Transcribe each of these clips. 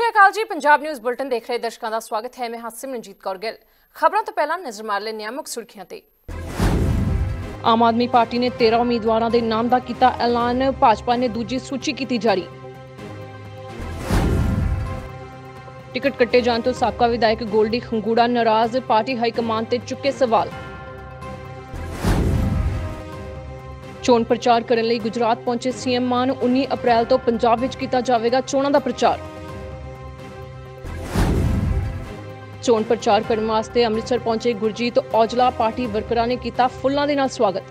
ਸ੍ਰੀ ਅਕਾਲ ਜੀ। Punjab news bulletin ਦੇਖ ਰਹੇ ਦਰਸ਼ਕਾਂ ਦਾ ਸਵਾਗਤ ਹੈ। ਮੈਂ ਹਾਂ ਸਿਮਰਨਜੀਤ ਕੌਰ ਗਿੱਲ। ਖਬਰਾਂ ਤੋਂ ਪਹਿਲਾਂ ਨਜ਼ਰ ਮਾਰ ਲੈਂਦੇ ਹਾਂ ਮੁੱਖ ਸੁਰਖੀਆਂ ਤੇ। ਆਮ ਆਦਮੀ ਪਾਰਟੀ ਨੇ 13 ਉਮੀਦਵਾਰਾਂ ਦੇ ਨਾਮ ਦਾ ਕੀਤਾ ਐਲਾਨ। ਭਾਜਪਾ ਨੇ ਦੂਜੀ ਸੂਚੀ ਕੀਤੀ ਜਾਰੀ। ਟਿਕਟ ਕੱਟੇ ਜਾਣ ਤੋਂ ਸਾਬਕਾ ਵਿਧਾਇਕ ਗੋਲਡੀ ਖੰਗੂੜਾ ਨਾਰਾਜ਼, ਪਾਰਟੀ ਹਾਈਕਮਾਨ ਤੇ ਚੁੱਕੇ ਸਵਾਲ। ਚੋਣ ਪ੍ਰਚਾਰ ਕਰਨ ਲਈ ਗੁਜਰਾਤ ਪਹੁੰਚੇ ਸੀਐਮ ਮਾਨ। 19 ਅਪ੍ਰੈਲ ਤੋਂ ਪੰਜਾਬ ਵਿੱਚ ਕੀਤਾ ਜਾਵੇਗਾ ਚੋਣਾਂ ਦਾ ਪ੍ਰਚਾਰ। ਚੋਣ ਪ੍ਰਚਾਰ ਕਰਨ ਵਾਸਤੇ ਅੰਮ੍ਰਿਤਸਰ ਪਹੁੰਚੇ ਗੁਰਜੀਤ ਔਜਲਾ, ਪਾਰਟੀ ਵਰਕਰਾਂ ਨੇ ਕੀਤਾ ਫੁੱਲਾਂ ਦੇ ਨਾਲ ਸਵਾਗਤ।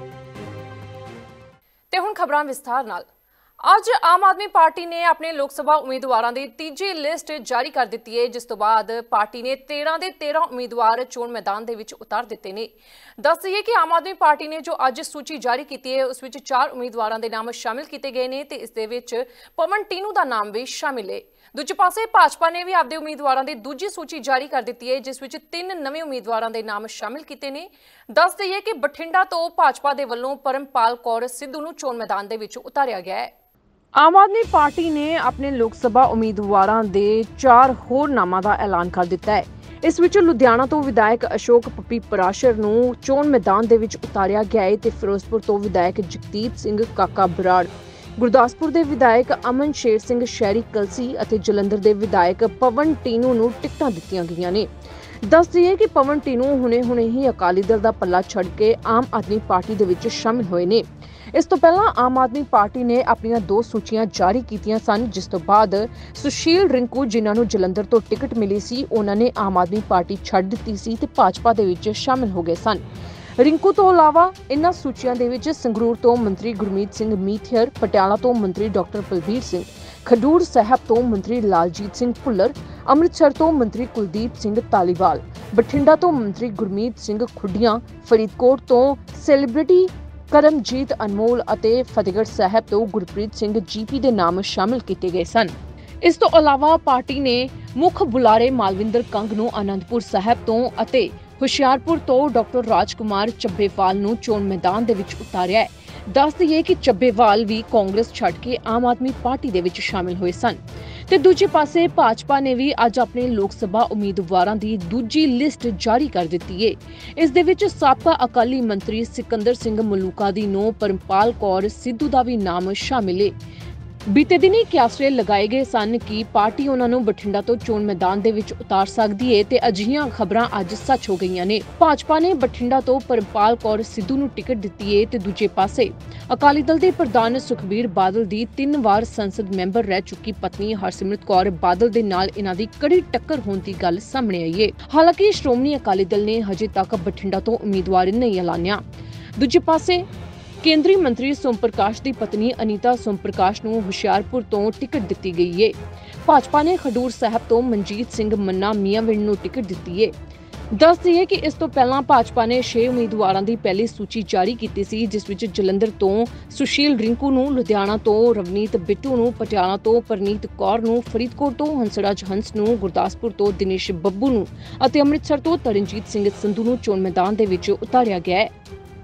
ਤੇ ਹੁਣ ਖਬਰਾਂ ਵਿਸਥਾਰ ਨਾਲ। ਅੱਜ ਆਮ ਆਦਮੀ ਪਾਰਟੀ ਨੇ ਆਪਣੇ ਲੋਕ ਸਭਾ ਉਮੀਦਵਾਰਾਂ ਦੀ ਤੀਜੀ ਲਿਸਟ ਜਾਰੀ ਕਰ ਦਿੱਤੀ ਹੈ, ਜਿਸ ਤੋਂ ਬਾਅਦ ਪਾਰਟੀ ਨੇ 13 ਦੇ 13 ਉਮੀਦਵਾਰ ਚੋਣ ਮੈਦਾਨ ਦੇ ਵਿੱਚ ਉਤਾਰ ਦਿੱਤੇ ਨੇ। ਦੱਸ ਦਈਏ ਕਿ ਆਮ ਆਦਮੀ ਪਾਰਟੀ ਨੇ ਜੋ ਅੱਜ ਸੂਚੀ ਜਾਰੀ ਕੀਤੀ ਹੈ ਉਸ ਵਿੱਚ 4 ਉਮੀਦਵਾਰਾਂ ਦੇ ਨਾਮ ਸ਼ਾਮਿਲ ਕੀਤੇ ਗਏ ਨੇ ਤੇ ਇਸ ਦੇ ਵਿੱਚ ਪਵਨ ਟੀਨੂ ਦਾ ਨਾਮ ਵੀ ਸ਼ਾਮਿਲ ਹੈ। ਦੂਜੇ ਪਾਸੇ ਭਾਜਪਾ ਨੇ ਵੀ ਆਪਦੇ ਉਮੀਦਵਾਰਾਂ ਦੀ ਦੂਜੀ ਸੂਚੀ ਜਾਰੀ ਕਰ ਦਿੱਤੀ ਹੈ, ਜਿਸ ਵਿੱਚ 3 ਨਵੇਂ ਉਮੀਦਵਾਰਾਂ ਦੇ ਨਾਮ ਸ਼ਾਮਿਲ ਕੀਤੇ ਨੇ। ਦੱਸ ਦਈਏ ਕਿ ਬਠਿੰਡਾ ਤੋਂ ਭਾਜਪਾ ਦੇ ਵੱਲੋਂ ਪਰਮਪਾਲ ਕੌਰ ਸਿੱਧੂ ਨੂੰ ਚੋਣ ਮੈਦਾਨ ਦੇ ਵਿੱਚ ਉਤਾਰਿਆ ਗਿਆ ਹੈ। ਆਮ ਆਦਮੀ ਪਾਰਟੀ ਨੇ ਆਪਣੇ ਲੋਕ ਸਭਾ ਉਮੀਦਵਾਰਾਂ ਦੇ 4 ਹੋਰ ਨਾਮਾਂ ਦਾ ਐਲਾਨ ਕਰ ਦਿੱਤਾ ਹੈ। ਇਸ ਵਿੱਚ ਲੁਧਿਆਣਾ ਤੋਂ ਵਿਧਾਇਕ ਅਸ਼ੋਕ ਪੱਪੀ ਪਰਾਸ਼ਰ ਨੂੰ ਚੋਣ ਮੈਦਾਨ ਦੇ ਵਿੱਚ ਉਤਾਰਿਆ ਗਿਆ ਹੈ ਤੇ ਫਿਰੋਜ਼ਪੁਰ ਤੋਂ ਵਿਧਾਇਕ ਜਗਦੀਪ ਸਿੰਘ ਕਾਕਾ ਬਰਾੜ, ਗੁਰਦਾਸਪੁਰ ਦੇ ਵਿਧਾਇਕ ਅਮਨ ਸ਼ੇਰ ਸਿੰਘ ਸ਼ਹਿਰੀ ਕਲਸੀ ਅਤੇ ਜਲੰਧਰ ਦੇ ਵਿਧਾਇਕ ਪਵਨ ਟੀਨੂ ਨੂੰ ਟਿਕਟਾਂ ਦਿੱਤੀਆਂ ਗਈਆਂ ਨੇ। ਦੱਸ ਦਈਏ ਕਿ ਪਵਨ ਟੀਨੂ ਹੁਣੇ ਹੀ ਅਕਾਲੀ ਦਲ ਦਾ ਪੱਲਾ ਛੱਡ ਕੇ ਆਮ ਆਦਮੀ ਪਾਰਟੀ ਦੇ ਵਿੱਚ ਸ਼ਾਮਿਲ ਹੋਏ ਨੇ। ਇਸ ਤੋਂ ਪਹਿਲਾਂ ਆਮ ਆਦਮੀ ਪਾਰਟੀ ਨੇ ਆਪਣੀਆਂ 2 ਸੂਚੀਆਂ ਜਾਰੀ ਕੀਤੀਆਂ ਸਨ, ਜਿਸ ਤੋਂ ਬਾਅਦ ਸੁਸ਼ੀਲ ਰਿੰਕੂ, ਜਿਨ੍ਹਾਂ ਨੂੰ ਜਲੰਧਰ ਤੋਂ ਟਿਕਟ ਮਿਲੀ ਸੀ, ਉਹਨਾਂ ਨੇ ਆਮ ਆਦਮੀ ਪਾਰਟੀ ਛੱਡ ਦਿੱਤੀ ਸੀ ਤੇ ਭਾਜਪਾ ਦੇ ਵਿੱਚ ਸ਼ਾਮਿਲ ਹੋ ਗਏ ਸਨ। ਰਿੰਕੂ ਤੋਂ ਇਲਾਵਾ ਇਨ੍ਹਾਂ ਸੂਚੀਆਂ ਦੇ ਵਿੱਚ ਸੰਗਰੂਰ ਤੋਂ ਮੰਤਰੀ ਗੁਰਮੀਤ ਸਿੰਘ ਮੀਥਿਅਰ, ਪਟਿਆਲਾ ਤੋਂ ਮੰਤਰੀ ਡਾਕਟਰ ਬਲਬੀਰ ਸਿੰਘ, ਖਡੂਰ ਸਾਹਿਬ ਤੋਂ ਮੰਤਰੀ ਲਾਲਜੀਤ ਸਿੰਘ ਭੁੱਲਰ, ਅੰਮ੍ਰਿਤਸਰ ਤੋਂ ਮੰਤਰੀ ਕੁਲਦੀਪ ਸਿੰਘ ਧਾਲੀਵਾਲ, ਬਠਿੰਡਾ ਤੋਂ ਮੰਤਰੀ ਗੁਰਮੀਤ ਸਿੰਘ ਖੁੱਡੀਆਂ, ਫਰੀਦਕੋਟ ਤੋਂ ਸੈਲੀਬ੍ਰਿਟੀ ਕਰਮਜੀਤ ਅਨਮੋਲ ਅਤੇ ਫਤਿਹਗੜ੍ਹ ਸਾਹਿਬ ਤੋਂ ਗੁਰਪ੍ਰੀਤ ਸਿੰਘ ਜੀਪੀ ਦੇ ਨਾਮ ਸ਼ਾਮਿਲ ਕੀਤੇ ਗਏ ਸਨ। ਇਸ ਤੋਂ ਇਲਾਵਾ ਪਾਰਟੀ ਨੇ ਮੁੱਖ ਬੁਲਾਰੇ ਮਾਲਵਿੰਦਰ ਕੰਗ ਨੂੰ ਆਨੰਦਪੁਰ ਸਾਹਿਬ ਤੋਂ ਅਤੇ ਹੁਸ਼ਿਆਰਪੁਰ ਤੋਂ ਡਾਕਟਰ ਰਾਜਕੁਮਾਰ ਚੱਬੇਵਾਲ ਨੂੰ ਚੋਣ ਮੈਦਾਨ ਦੇ ਵਿੱਚ ਉਤਾਰਿਆ ਹੈ। ਦੱਸ ਦਈਏ ਕਿ ਚੱਬੇਵਾਲ ਵੀ ਕਾਂਗਰਸ ਛੱਡ ਕੇ ਆਮ ਆਦਮੀ ਪਾਰਟੀ ਦੇ ਵਿੱਚ ਸ਼ਾਮਿਲ ਹੋਏ ਸਨ। ਤੇ ਦੂਜੇ ਪਾਸੇ ਭਾਜਪਾ ਨੇ ਵੀ ਅੱਜ ਆਪਣੇ ਲੋਕ ਸਭਾ ਉਮੀਦਵਾਰਾਂ ਦੀ ਦੂਜੀ ਲਿਸਟ ਜਾਰੀ ਕਰ ਦਿੱਤੀ ਹੈ। ਇਸ ਦੇ ਵਿੱਚ ਸਾਬਕਾ ਅਕਾਲੀ ਮੰਤਰੀ ਸਿਕੰਦਰ ਸਿੰਘ ਮਲੂਕਾ ਦੀ ਨੂੰਹ ਪਰਮਪਾਲ ਕੌਰ ਸਿੱਧੂ ਦਾ ਵੀ ਨਾਮ ਸ਼ਾਮਿਲ ਹੈ। ਬੀਤੇ ਦਿਨੀ ਕਿਆਸਰੇ ਲਗਾਏ ਗਏ ਸਨ ਕਿ ਪਾਰਟੀ ਉਹਨਾਂ ਨੂੰ ਬਠਿੰਡਾ ਤੋਂ ਚੋਣ ਮੈਦਾਨ ਦੇ ਵਿੱਚ ਉਤਾਰ ਸਕਦੀ ਹੈ ਤੇ ਅਜਿਹੀਆਂ ਖਬਰਾਂ ਅੱਜ ਸੱਚ ਹੋ ਗਈਆਂ ਨੇ। ਭਾਜਪਾ ਨੇ ਬਠਿੰਡਾ ਤੋਂ ਪਰਮਪਾਲ ਕੌਰ ਸਿੱਧੂ ਨੂੰ ਟਿਕਟ ਦਿੱਤੀ ਹੈ ਤੇ ਦੂਜੇ ਪਾਸੇ ਅਕਾਲੀ ਦਲ ਦੇ ਪ੍ਰਧਾਨ ਸੁਖਬੀਰ ਬਾਦਲ ਦੀ 3 ਵਾਰ ਸੰਸਦ ਮੈਂਬਰ ਰਹਿ ਚੁੱਕੀ ਪਤਨੀ ਹਰਸਿਮਰਤ ਕੌਰ ਬਾਦਲ ਦੇ ਨਾਲ ਇਹਨਾਂ ਦੀ ਕੜੀ ਟੱਕਰ ਹੋਣ ਦੀ ਗੱਲ ਸਾਹਮਣੇ ਆਈ ਹੈ। ਹਾਲਾਂਕਿ ਸ਼੍ਰੋਮਣੀ ਅਕਾਲੀ ਦਲ ਨੇ ਹਜੇ ਤੱਕ ਬਠਿੰਡਾ ਤੋਂ ਉਮੀਦਵਾਰ ਨਹੀਂ ਐਲਾਨਿਆ। ਦੂਜੇ ਪਾਸੇ ਕੇਂਦਰੀ ਮੰਤਰੀ ਸੋਮ ਪ੍ਰਕਾਸ਼ ਦੀ ਪਤਨੀ ਅਨੀਤਾ ਸੋਮ ਪ੍ਰਕਾਸ਼ ਨੂੰ ਹੁਸ਼ਿਆਰਪੁਰ ਤੋਂ ਟਿਕਟ ਦਿੱਤੀ ਗਈ ਹੈ। ਭਾਜਪਾ ਨੇ ਖਡੂਰ ਸਾਹਿਬ ਤੋਂ ਮਨਜੀਤ ਸਿੰਘ ਮੰਨਾ ਮੀਆਂਵਿੰਡ ਨੂੰ ਟਿਕਟ ਦਿੱਤੀ ਹੈ। ਦੱਸ ਦਈਏ ਕਿ ਇਸ ਤੋਂ ਪਹਿਲਾਂ ਭਾਜਪਾ ਨੇ 6 ਉਮੀਦਵਾਰਾਂ ਦੀ ਪਹਿਲੀ ਸੂਚੀ ਜਾਰੀ ਕੀਤੀ ਸੀ, ਜਿਸ ਵਿੱਚ ਜਲੰਧਰ ਤੋਂ ਸੁਸ਼ੀਲ ਰਿੰਕੂ ਨੂੰ, ਲੁਧਿਆਣਾ ਤੋਂ ਰਵਨੀਤ ਬਿੱਟੂ ਨੂੰ, ਪਟਿਆਲਾ ਤੋਂ ਪਰਨੀਤ ਕੌਰ ਨੂੰ, ਫਰੀਦਕੋਟ ਤੋਂ ਹੰਸਰਾਜ ਹੰਸ ਨੂੰ, ਗੁਰਦਾਸਪੁਰ ਤੋਂ ਦਿਨੇਸ਼ ਬੱਬੂ ਨੂੰ ਅਤੇ ਅੰਮ੍ਰਿਤਸਰ ਤੋਂ ਤਰਨਜੀਤ ਸਿੰਘ ਸੰਧੂ ਨੂੰ ਚੋਣ ਮੈਦਾਨ ਦੇ ਵਿੱਚ ਉਤਾਰਿਆ ਗਿਆ ਹੈ।